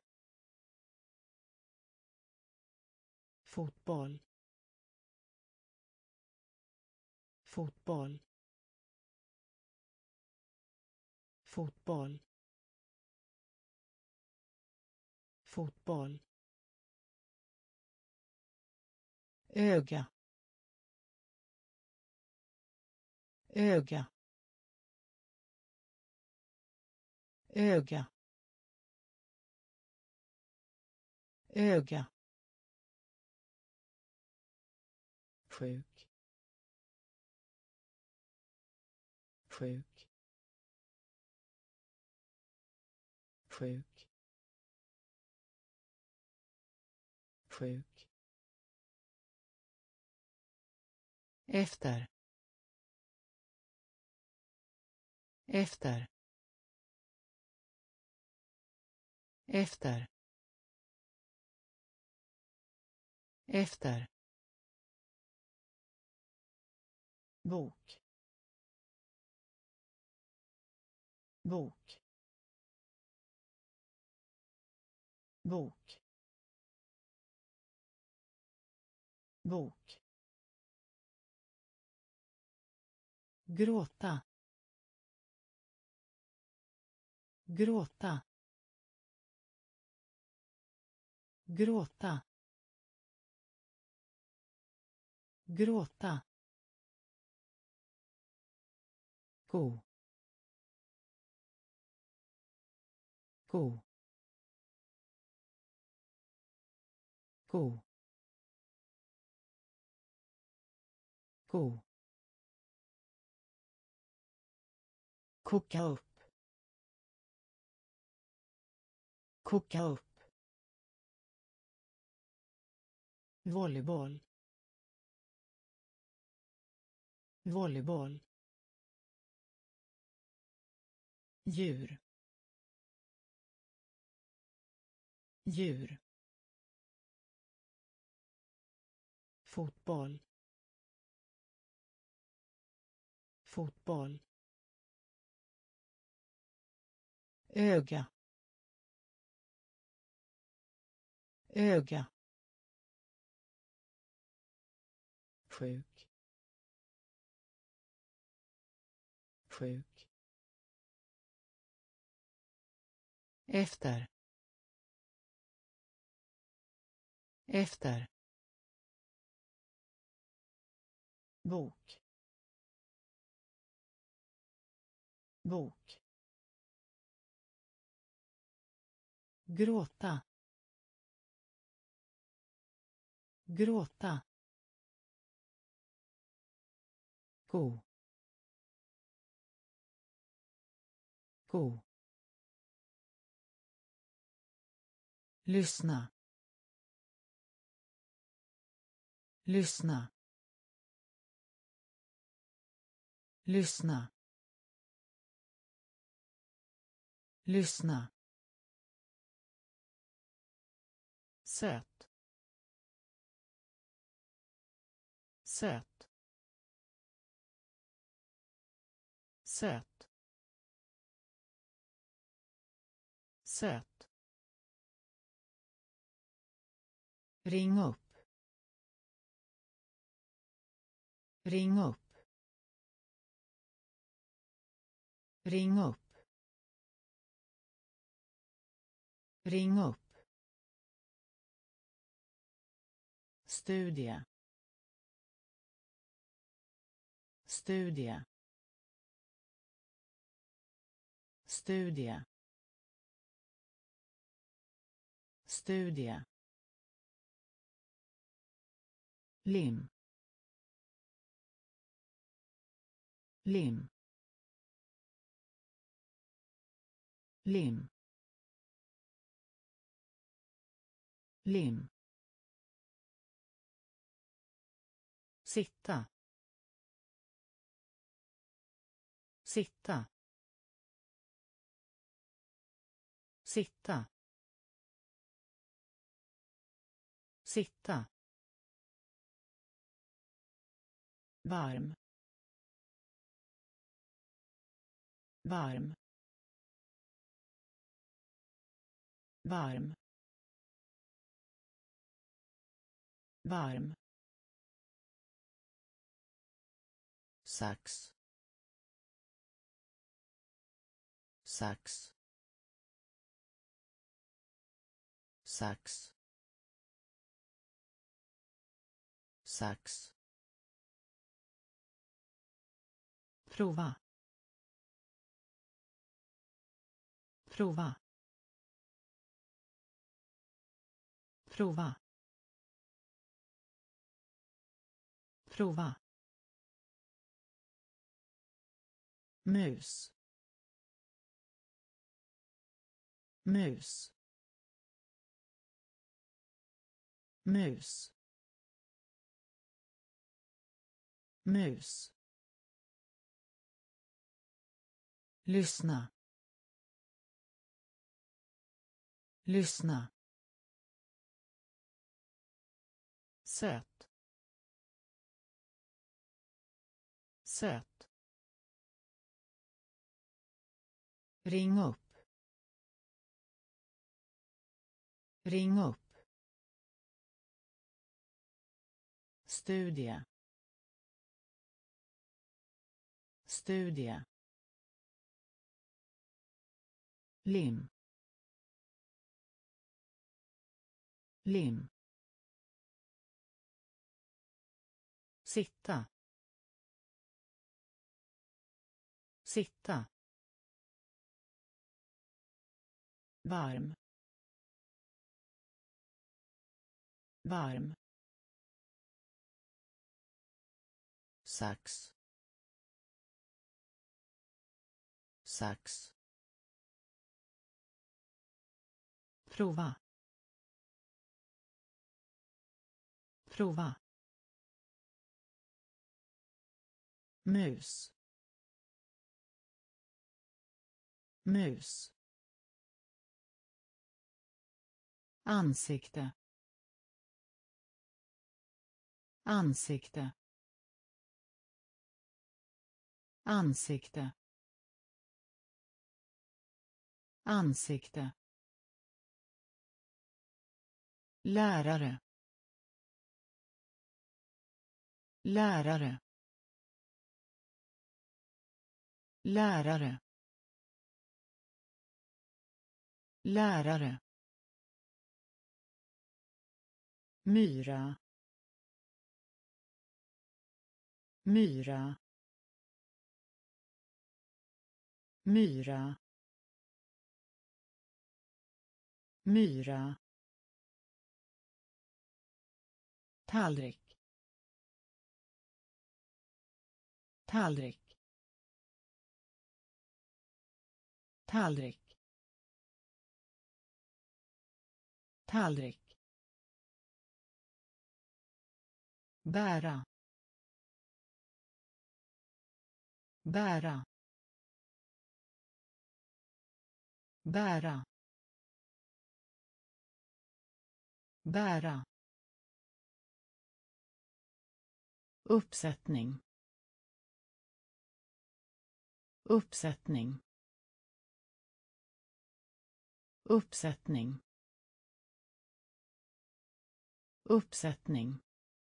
fotboll, fotboll, fotboll, fotboll, öga, öga, öga, öga, sjuk, sjuk, sjuk, sjuk, efter, efter, efter, efter, bok, bok, bok, bok, gråta, gråta, gråta, gråta, gå, gå, gå, gå, koka upp, koka upp, volleyboll, volleyboll, djur, djur, fotboll, fotboll, öga, öga, sjuk, sjuk, efter, efter, bok, bok, gråta, gråta, gå, gå, Lyssna. Lyssna. Lyssna. Lyssna. Söt. Söt. Söt. Söt. Ring upp. Ring upp. Ring upp. Ring upp. Studie. Studie. Studie. Studie. Lim. Lim. Lim. Lim. Sitta. Sitta. Sitta. Sitta. Varm. Varm. Varm. Varm. Sax. Sax. Sax. Sax. Prova. Prova. Prova. Prova. Mus. Mus. Mus. Mus. Lyssna. Lyssna. Söt. Söt. Ring upp. Ring upp. Studie. Studie. Lim. Lim. Sitta. Sitta. Varm. Varm. Sax. Sax. Prova. Prova. Mus. Mus. Ansikte. Ansikte. Ansikte. Ansikte. Lärare. Lärare. Lärare. Lärare. Myra. Myra. Myra. Myra. Tallrik. Tallrik. Tallrik. tallrik, bära, bära, bära, bära, uppsättning, uppsättning, uppsättning, uppsättning,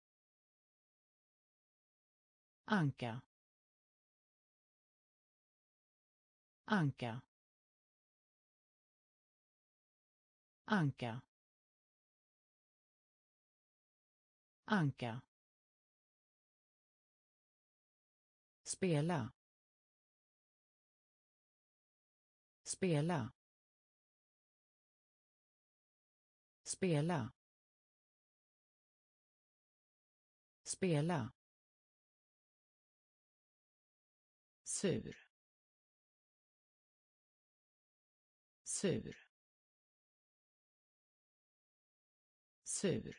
anka, anka, anka, anka, spela, spela, spela, spela, sur, sur, sur,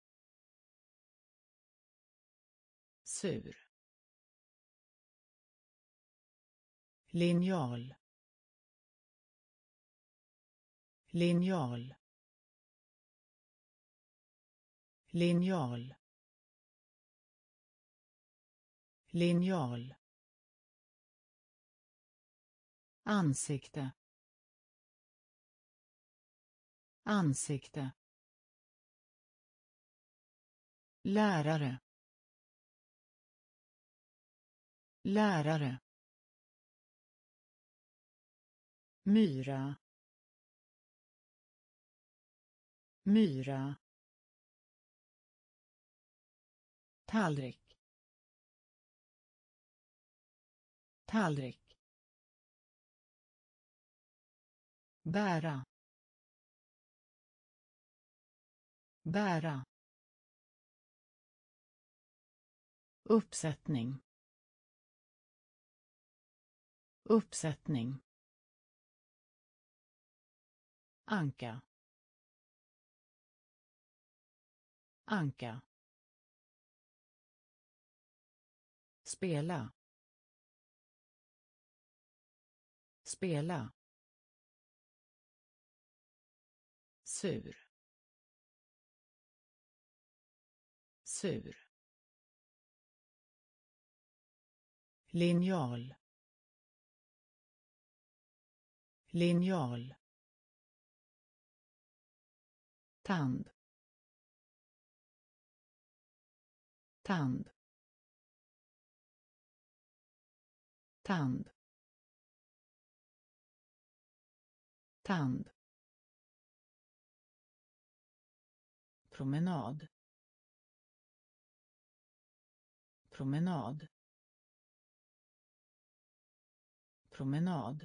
sur, linjal, linjal, linjal, linjal, ansikte, ansikte, lärare, lärare, myra, myra, tallrik, tallrik, bära, bära, uppsättning, uppsättning, anka, anka, spela, spela, sur, sur, linjal, linjal, tand, tand, tand, tand, promenad, promenad, promenad,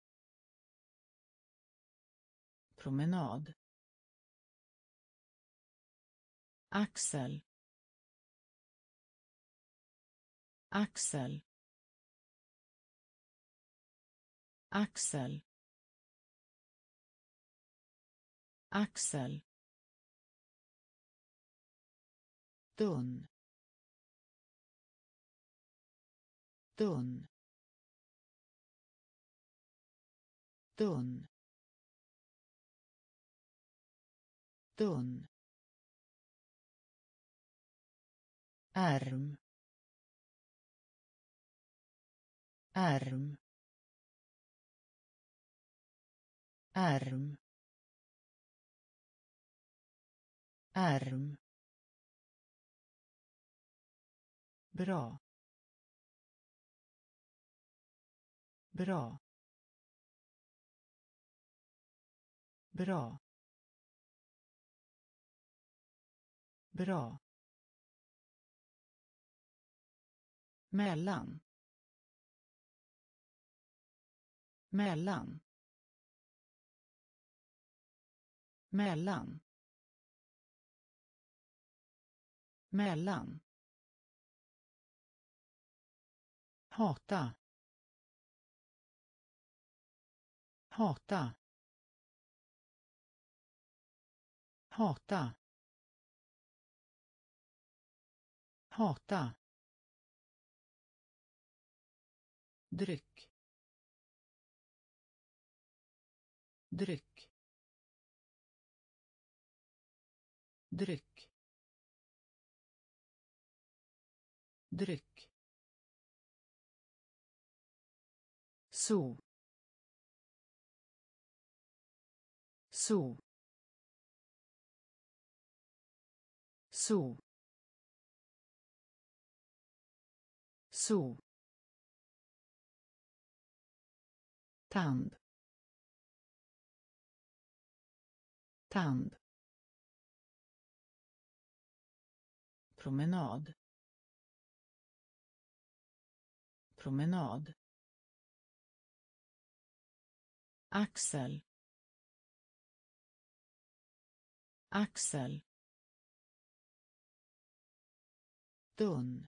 promenad, axel, axel, axel, axel, tunn, tunn, tunn, tunn, ärm, ärm, ärm, ärm, bra, bra, bra, bra, mellan, mellan, mellan, mellan, hata, hata, hata, hata, dryck, dryck, dryck, dryck, så, så, så, så, tand, tand, promenad, promenad, axel, axel, tunn,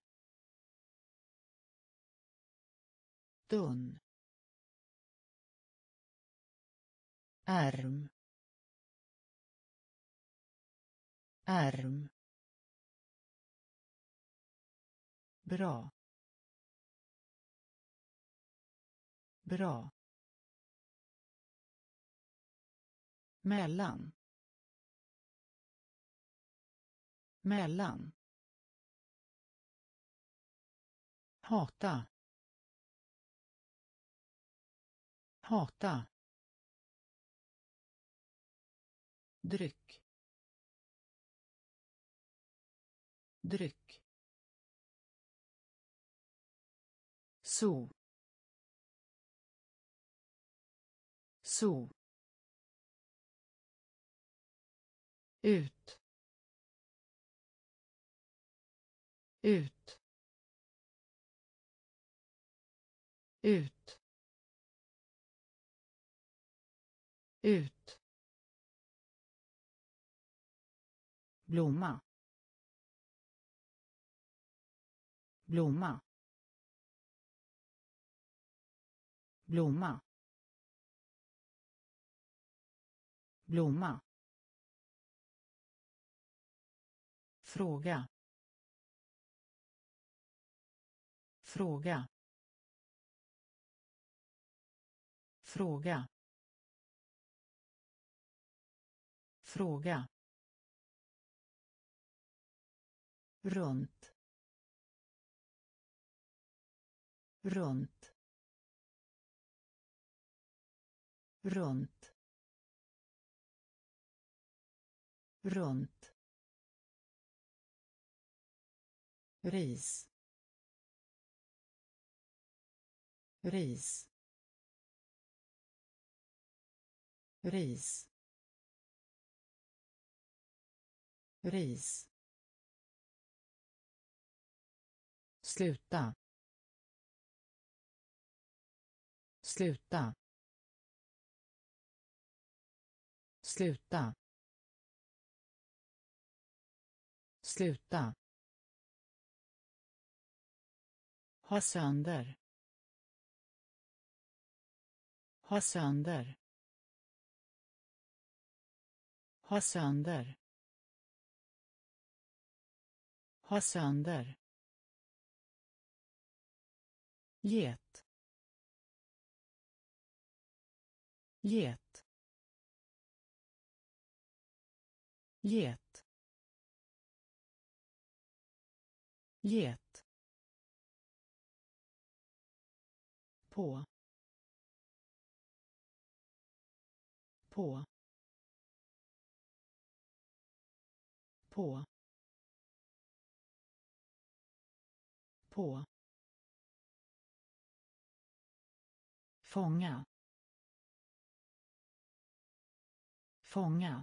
tunn, ärm, ärm, bra, bra, mellan, mellan, hata, hata, dryck, dryck, så, så, ut, ut, ut, ut, blomma, blomma, blomma, blomma, fråga, fråga, fråga, fråga, runt, runt, runt, runt, ris, ris, ris, ris, sluta, sluta, sluta, sluta, ha sönder, ha sönder, ha sönder, ha sönder, get, get, get, get, på, på, på, på, fånga, fånga,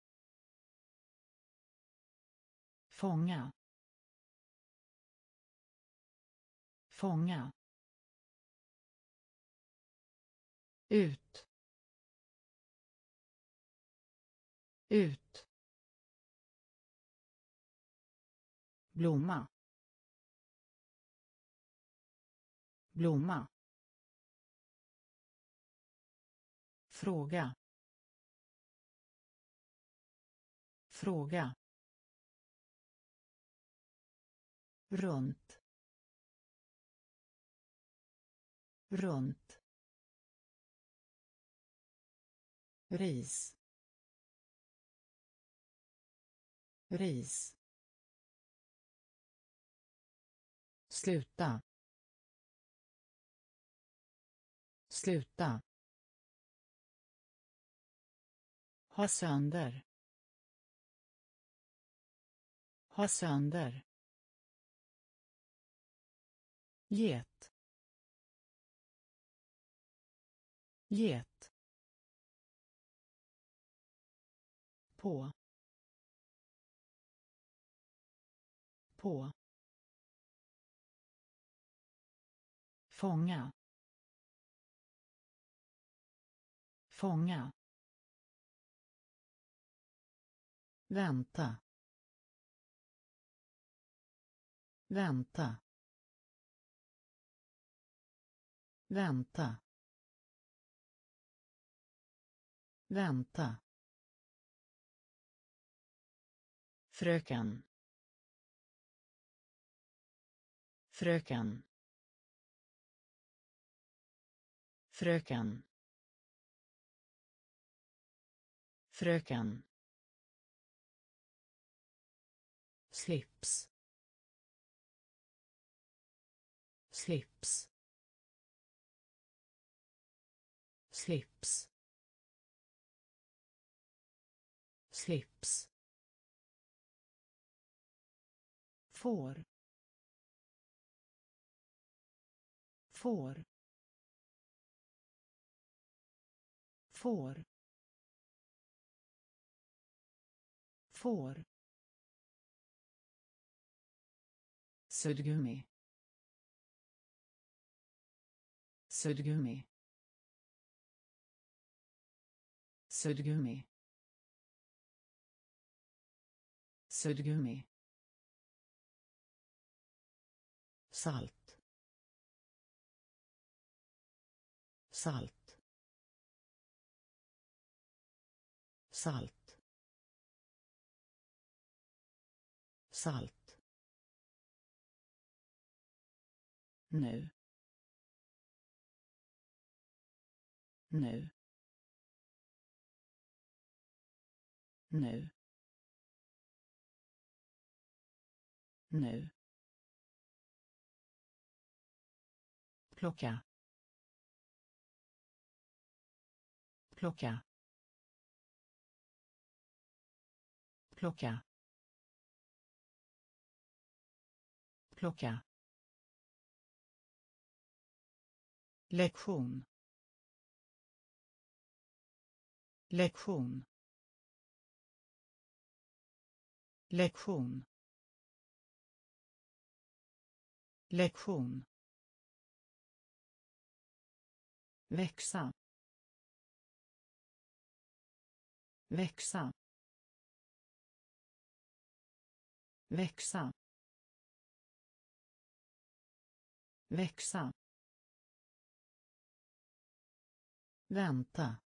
fånga, fånga, ut, ut, blomma, blomma, fråga, Fråga. Runt. Runt. Ris. Ris. Sluta. Sluta. Ha sönder. Ha sönder. Get. Get. På. På. Fånga. Fånga. Vänta. Vänta. Vänta. Vänta. Fröken. Fröken. Fröken. Fröken. Slips. Slips. Slips. Slips. Får. Får. Får. Får. Suddgummi. Suddgummi. Suddgummi. Suddgummi. Salt. Salt. Salt. Salt. Nu. Nu. Nu. Nu. Plocka. Plocka. Plocka. Plocka. Lektion. Lektion. Lektion. Lektion. Växa. Växa. Växa. Växa. Vänta.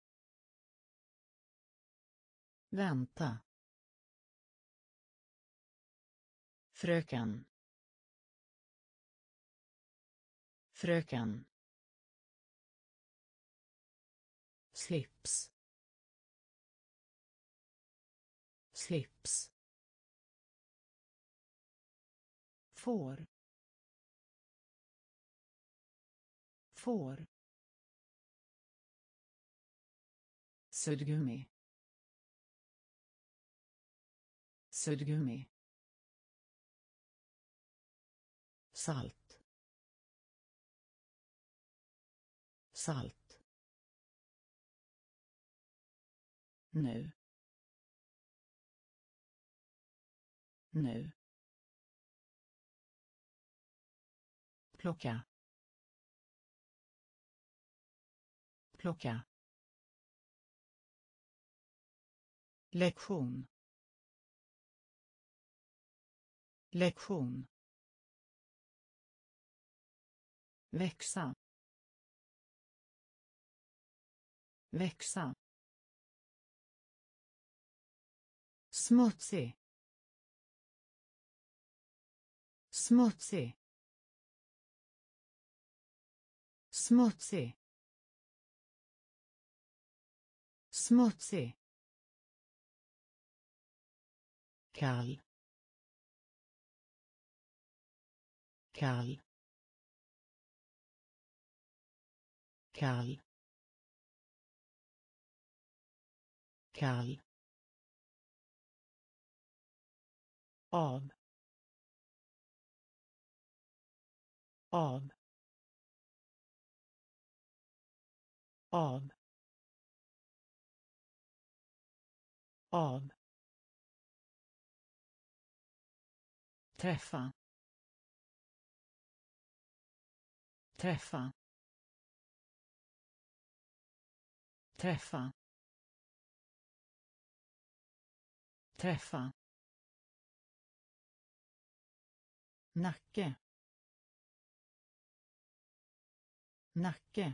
Vänta. Fröken. Fröken. Slips. Slips. Får. Får. Suddgummi. Suddgummi. Salt. Salt. Nu. Nu. Plocka. Plocka. Lektion. Lektion. Växa. Växa. smutsig, smutsig, smutsig, smutsig, kall, kall, kall, kall, av, av, av, av, träffa, träffa, träffa, träffa, nacke, nacke,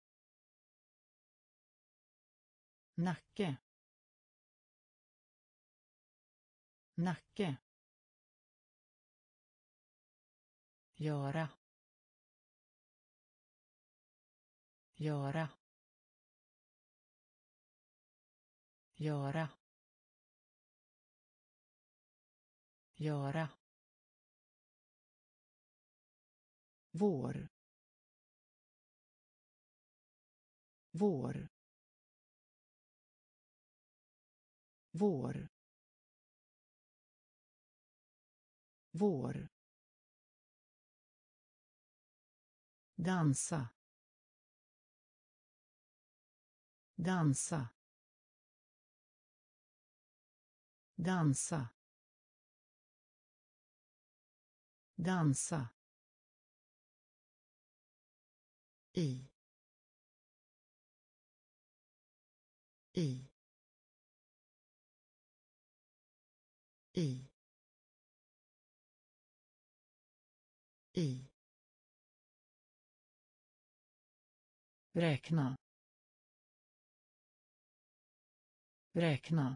nacke, nacke, göra, göra, göra, göra, vår, vår, vår, vår, dansa, dansa, dansa, dansa, i, i, i, i, räkna, räkna,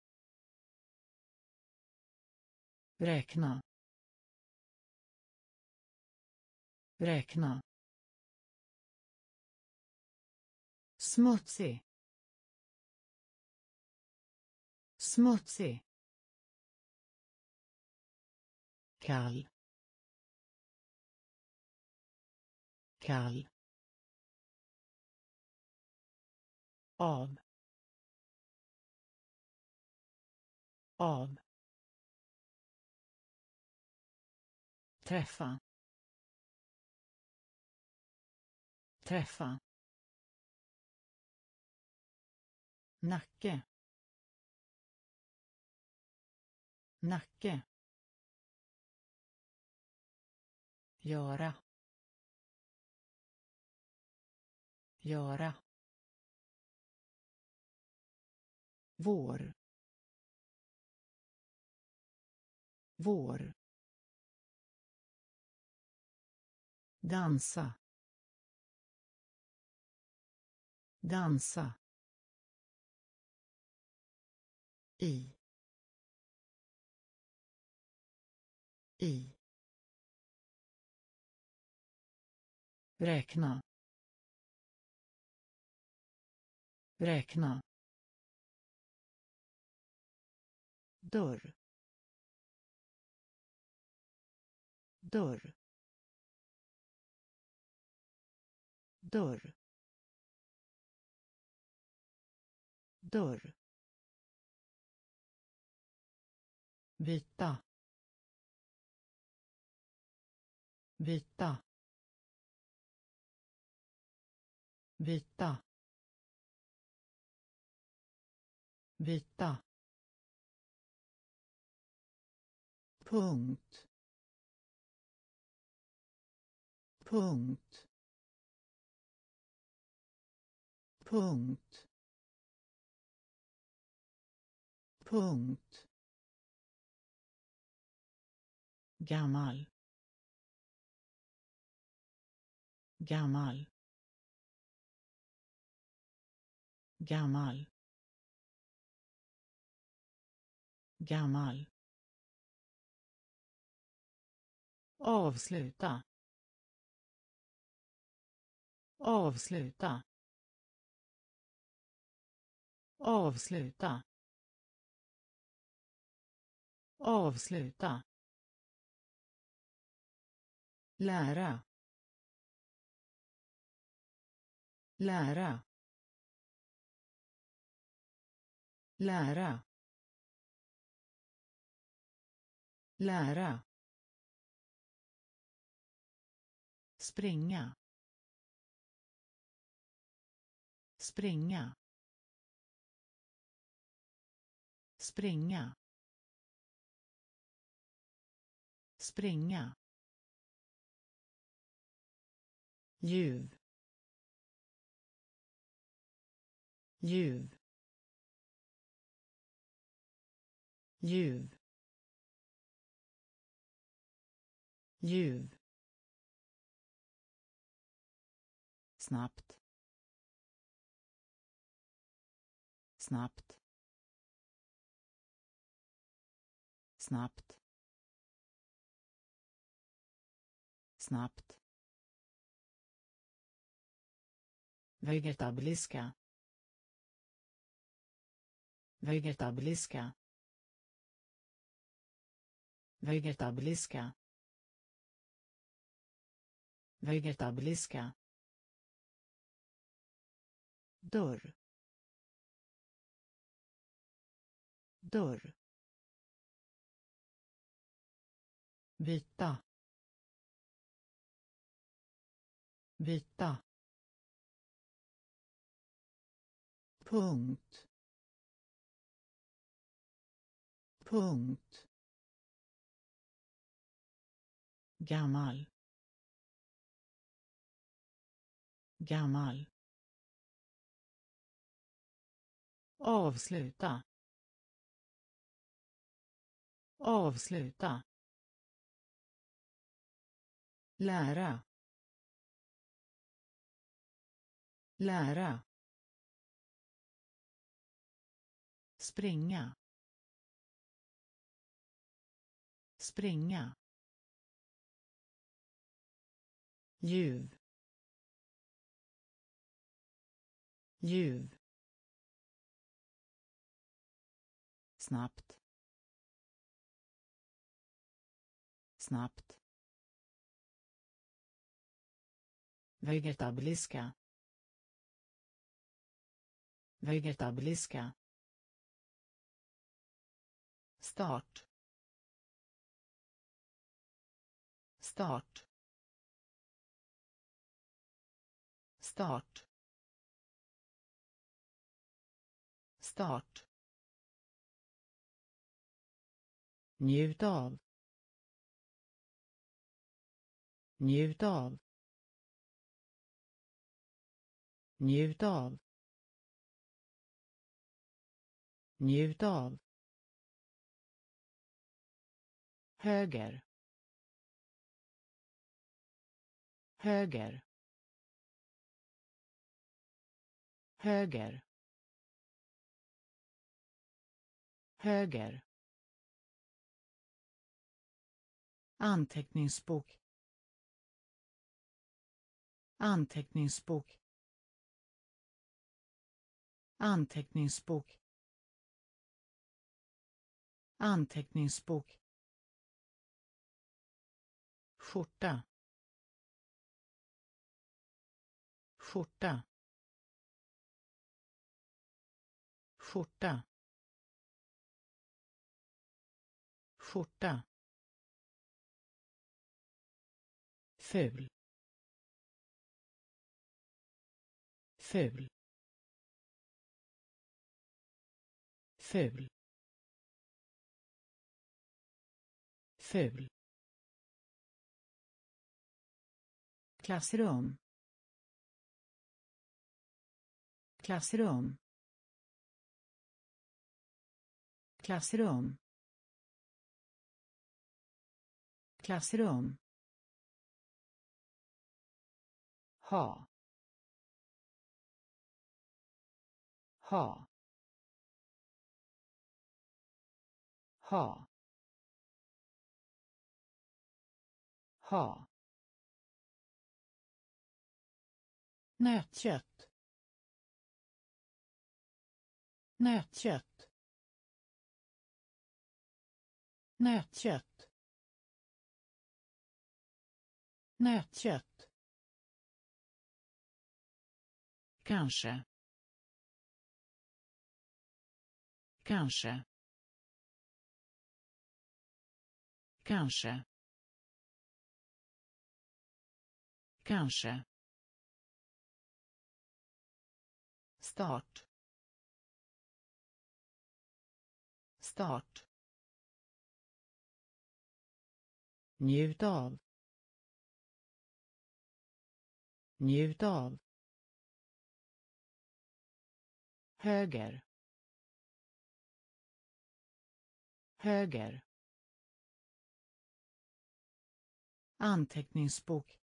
räkna, räkna, smutsig, smutsig, kall, kall, av, av, träffa, träffa, nacke, nacke, göra, göra, vår, vår, dansa, dansa, i, i, räkna, räkna, dörr, dörr, dörr, dörr, byta, byta, byta, byta, punkt, punkt, punkt, punkt, gammal, gammal, gammal, gammal, avsluta, avsluta, avsluta, avsluta, lära, lära, lära, lära, springa, springa, springa, springa, ljuv, ljuv, ljuv, ljuv, snabbt, snabbt, snabbt, snabbt, vegetabiliska, vegetabiliska, vegetabiliska, vegetabiliska, dörr, dörr, byta, byta, punkt, punkt, gammal, gammal, avsluta, avsluta, lära, lära, springa, springa, ljuv, ljuv, snabbt, snabbt, vegetabiliska, vegetabiliska, start, start, start, start, njut av, njut av, njut av, njut av, höger, höger, höger, höger, anteckningsbok, anteckningsbok, anteckningsbok, anteckningsbok, skjorta, skjorta, skjorta, skjorta, ful, ful, ful, ful, klassrum, klassrum, klassrum, klassrum, ha, ha, ha, ha, nötkött, nötkött, nötkött, nötkött, kanske, kanske, kanske, kanske, start, start, njut av, njut av, höger, höger, anteckningsbok,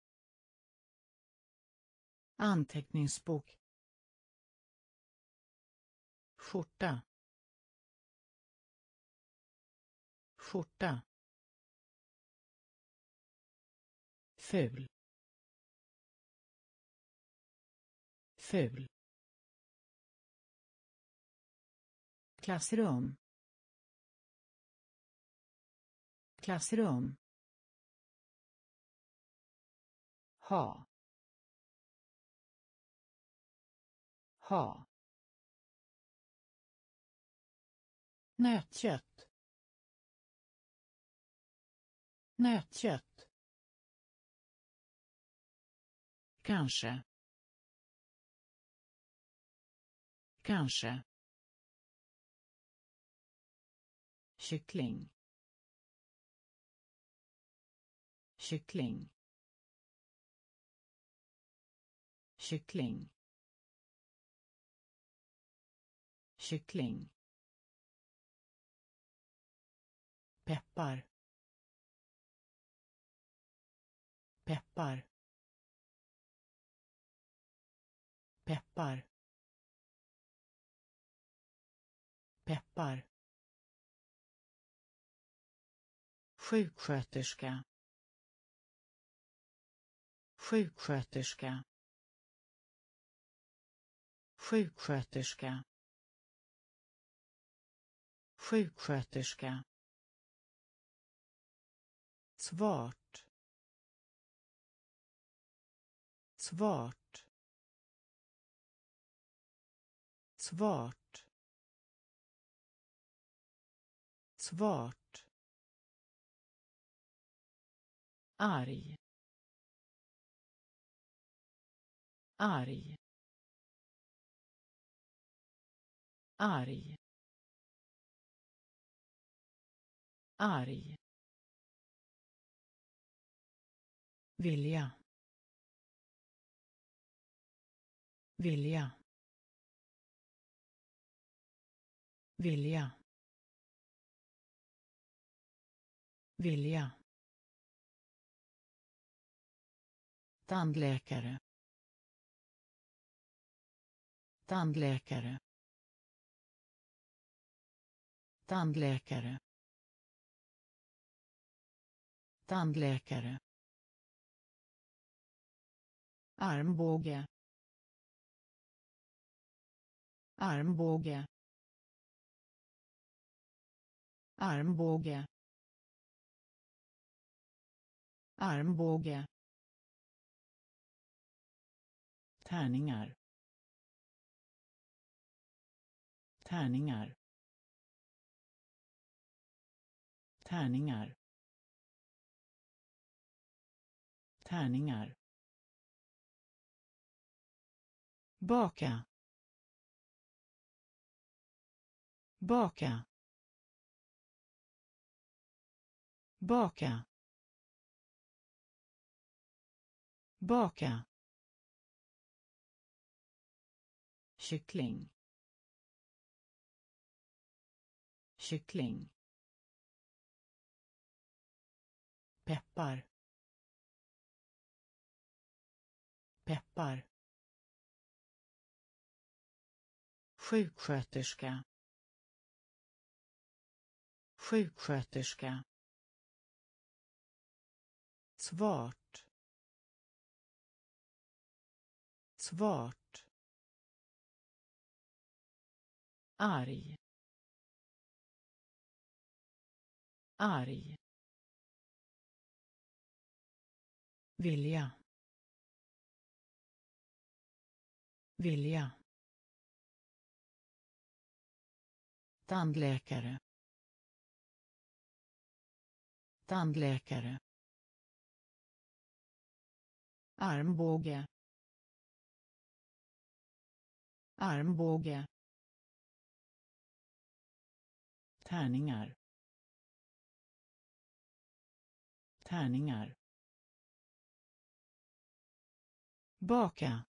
anteckningsbok, skjorta, skjorta, ful, ful, klassrum, klassrum, ha, ha, nötkött, nötkött, kanske, kanske, kyckling, kyckling, kyckling, kyckling, peppar, peppar, peppar, peppar, sjuksköterska, sjuksköterska, sjuksköterska, sjuksköterska, svart, svart, svart, svart, arg, arg, arg, arg, vilja, vilja, vilja, vilja, tandläkare, tandläkare, tandläkare, tandläkare, armbåge, armbåge, armbåge, armbåge, tärningar, tärningar, tärningar, tärningar, baka, baka, baka, baka, kyckling, kyckling, peppar, peppar, sjuksköterska, sjuksköterska, svart, svart, arg, arg, vilja, vilja, tandläkare, tandläkare, armbåge, armbåge, tärningar, tärningar, baka,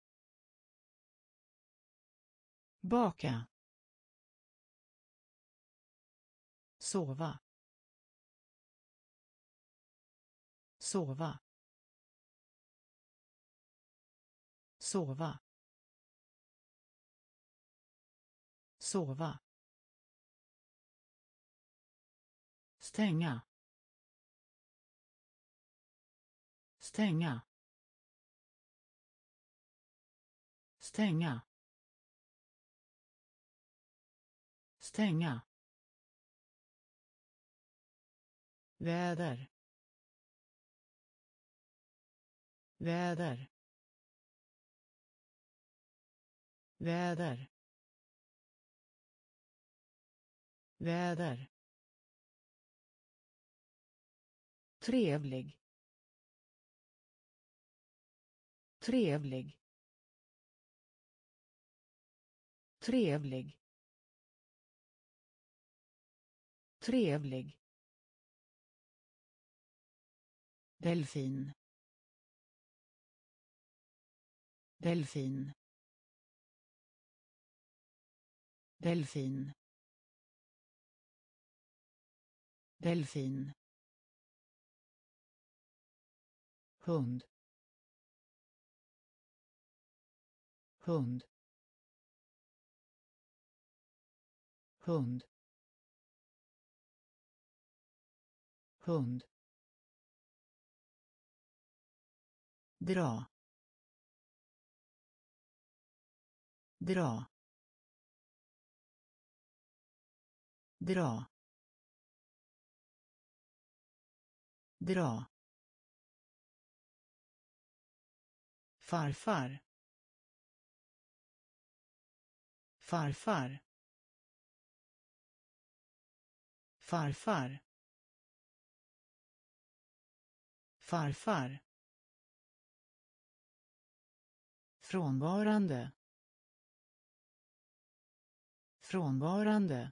baka, sova, sova, sova, sova, stänga, stänga, stänga, stänga, väder, väder, väder, väder, trevlig, trevlig, trevlig, trevlig, delfin, delfin, delfin, delfin, hund, hund, hund, hund, dra, dra, dra, dra, farfar, farfar, farfar, farfar, frånvarande, frånvarande,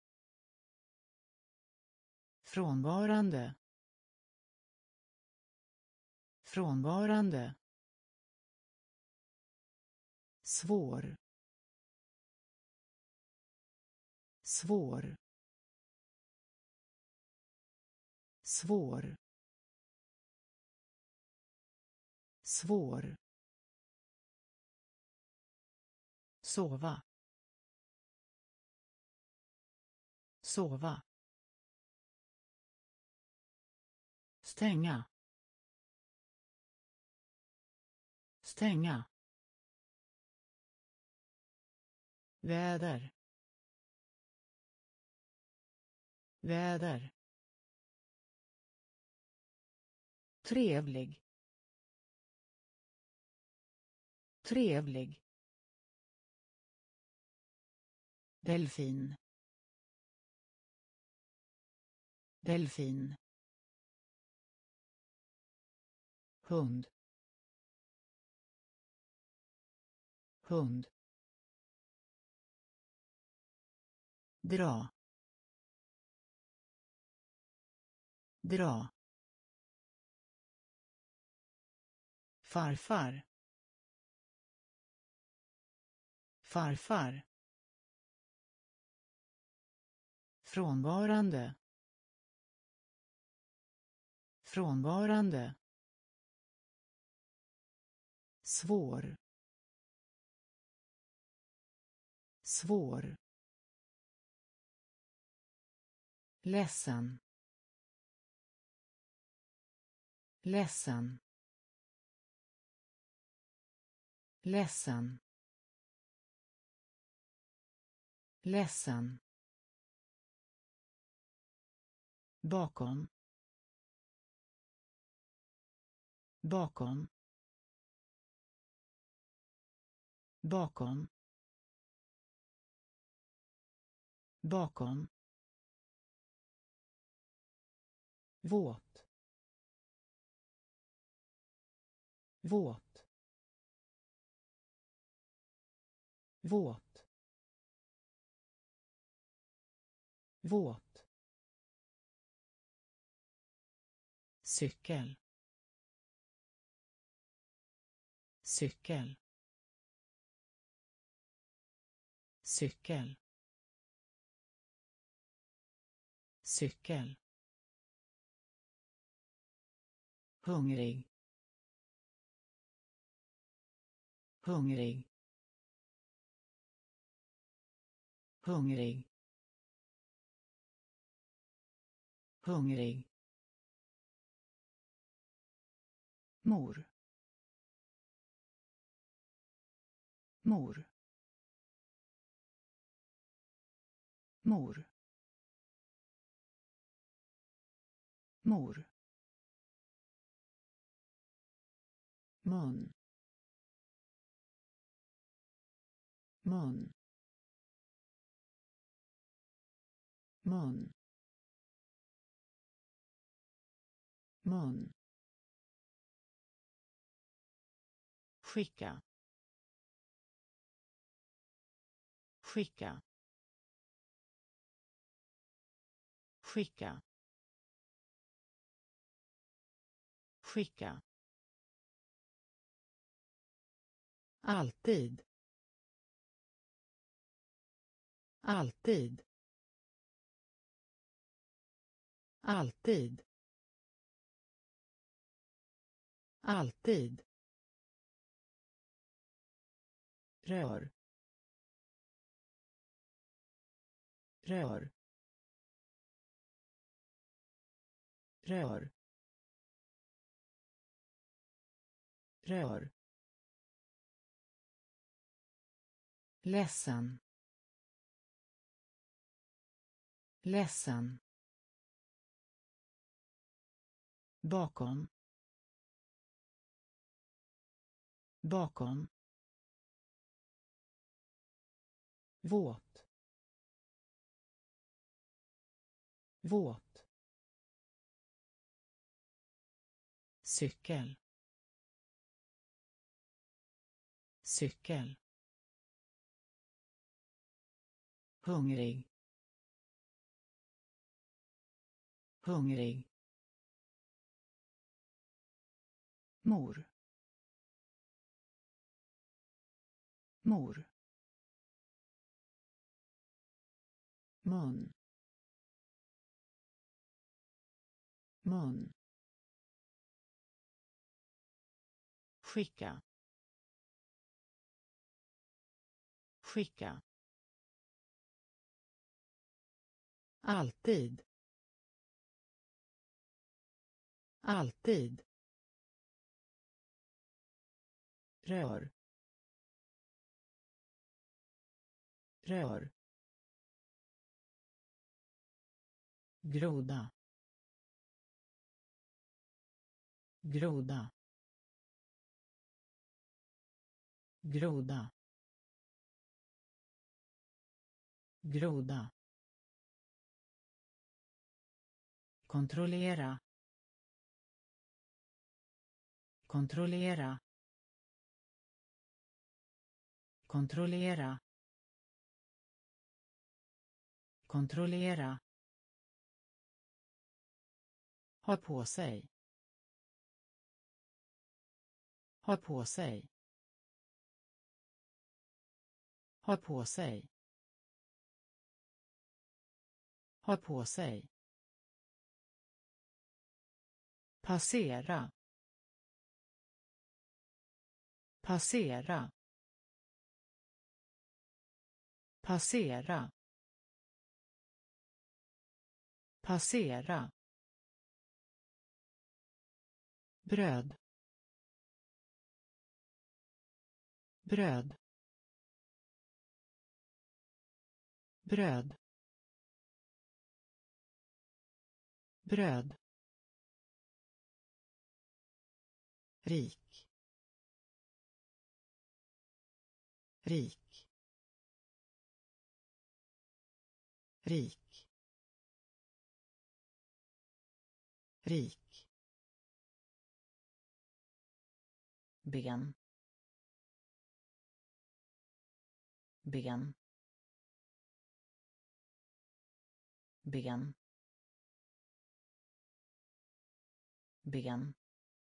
frånvarande, frånvarande, svår, svår, svår, svår, sova, sova, stänga, stänga, väder, väder, trevlig, trevlig, delfin, delfin, hund, hund, dra, dra, farfar, farfar, frånvarande, frånvarande, svår, svår, ledsen, ledsen, ledsen, ledsen, bakom, bakom, bakom, bakom, våt, våt, våt, våt, cykel, cykel, cykel, cykel, hungrig, hungrig, hungrig, hungrig, mor, mor, mor, mor, mun, mun, mun, mun, skicka, skicka, skicka, skicka, alltid, alltid, alltid, alltid, rör, rör, rör, rör, ledsen, ledsen, bakom, bakom, våt, våt, cykel, cykel, hungrig, hungrig, mor, mor, mun, mun, skicka, skicka, alltid, alltid, rör, rör, groda, groda, groda, groda, kontrollera, kontrollera, kontrollera, kontrollera, ha på sig, ha på sig, ha på sig, ha på sig, passera, passera, passera, Passera. Bröd. Bröd. Bröd. Bröd. Rik. Rik. Rik. Rik. Ben. Ben. Ben. Ben.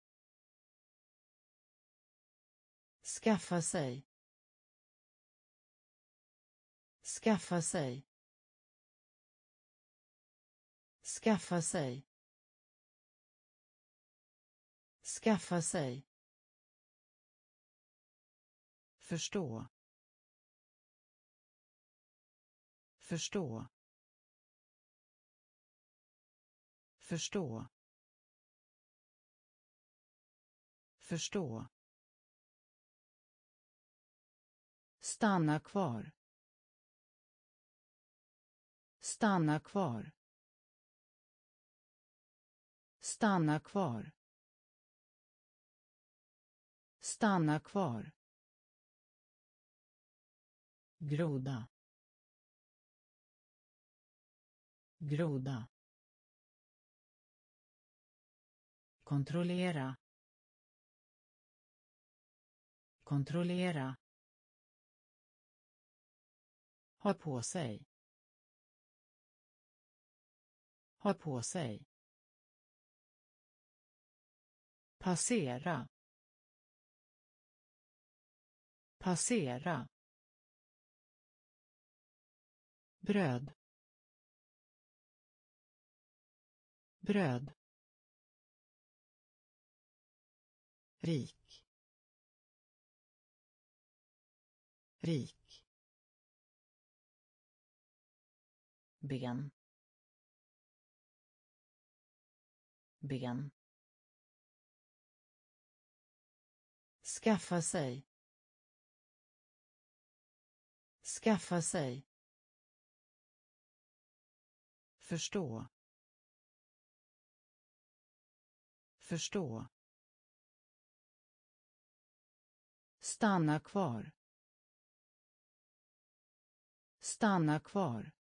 Skaffa sig. Skaffa sig. Skaffa sig. Skaffa sig. Förstå. Förstå. Förstå. Förstå. Stanna kvar. Stanna kvar. Stanna kvar. Stanna kvar. Groda. Groda. Kontrollera. Kontrollera. Ha på sig. Ha på sig. Passera. Passera. Bröd. Bröd. Rik. Rik. Ben. Ben. Skaffa sig. Skaffa sig. Förstå. Förstå. Stanna kvar. Stanna kvar.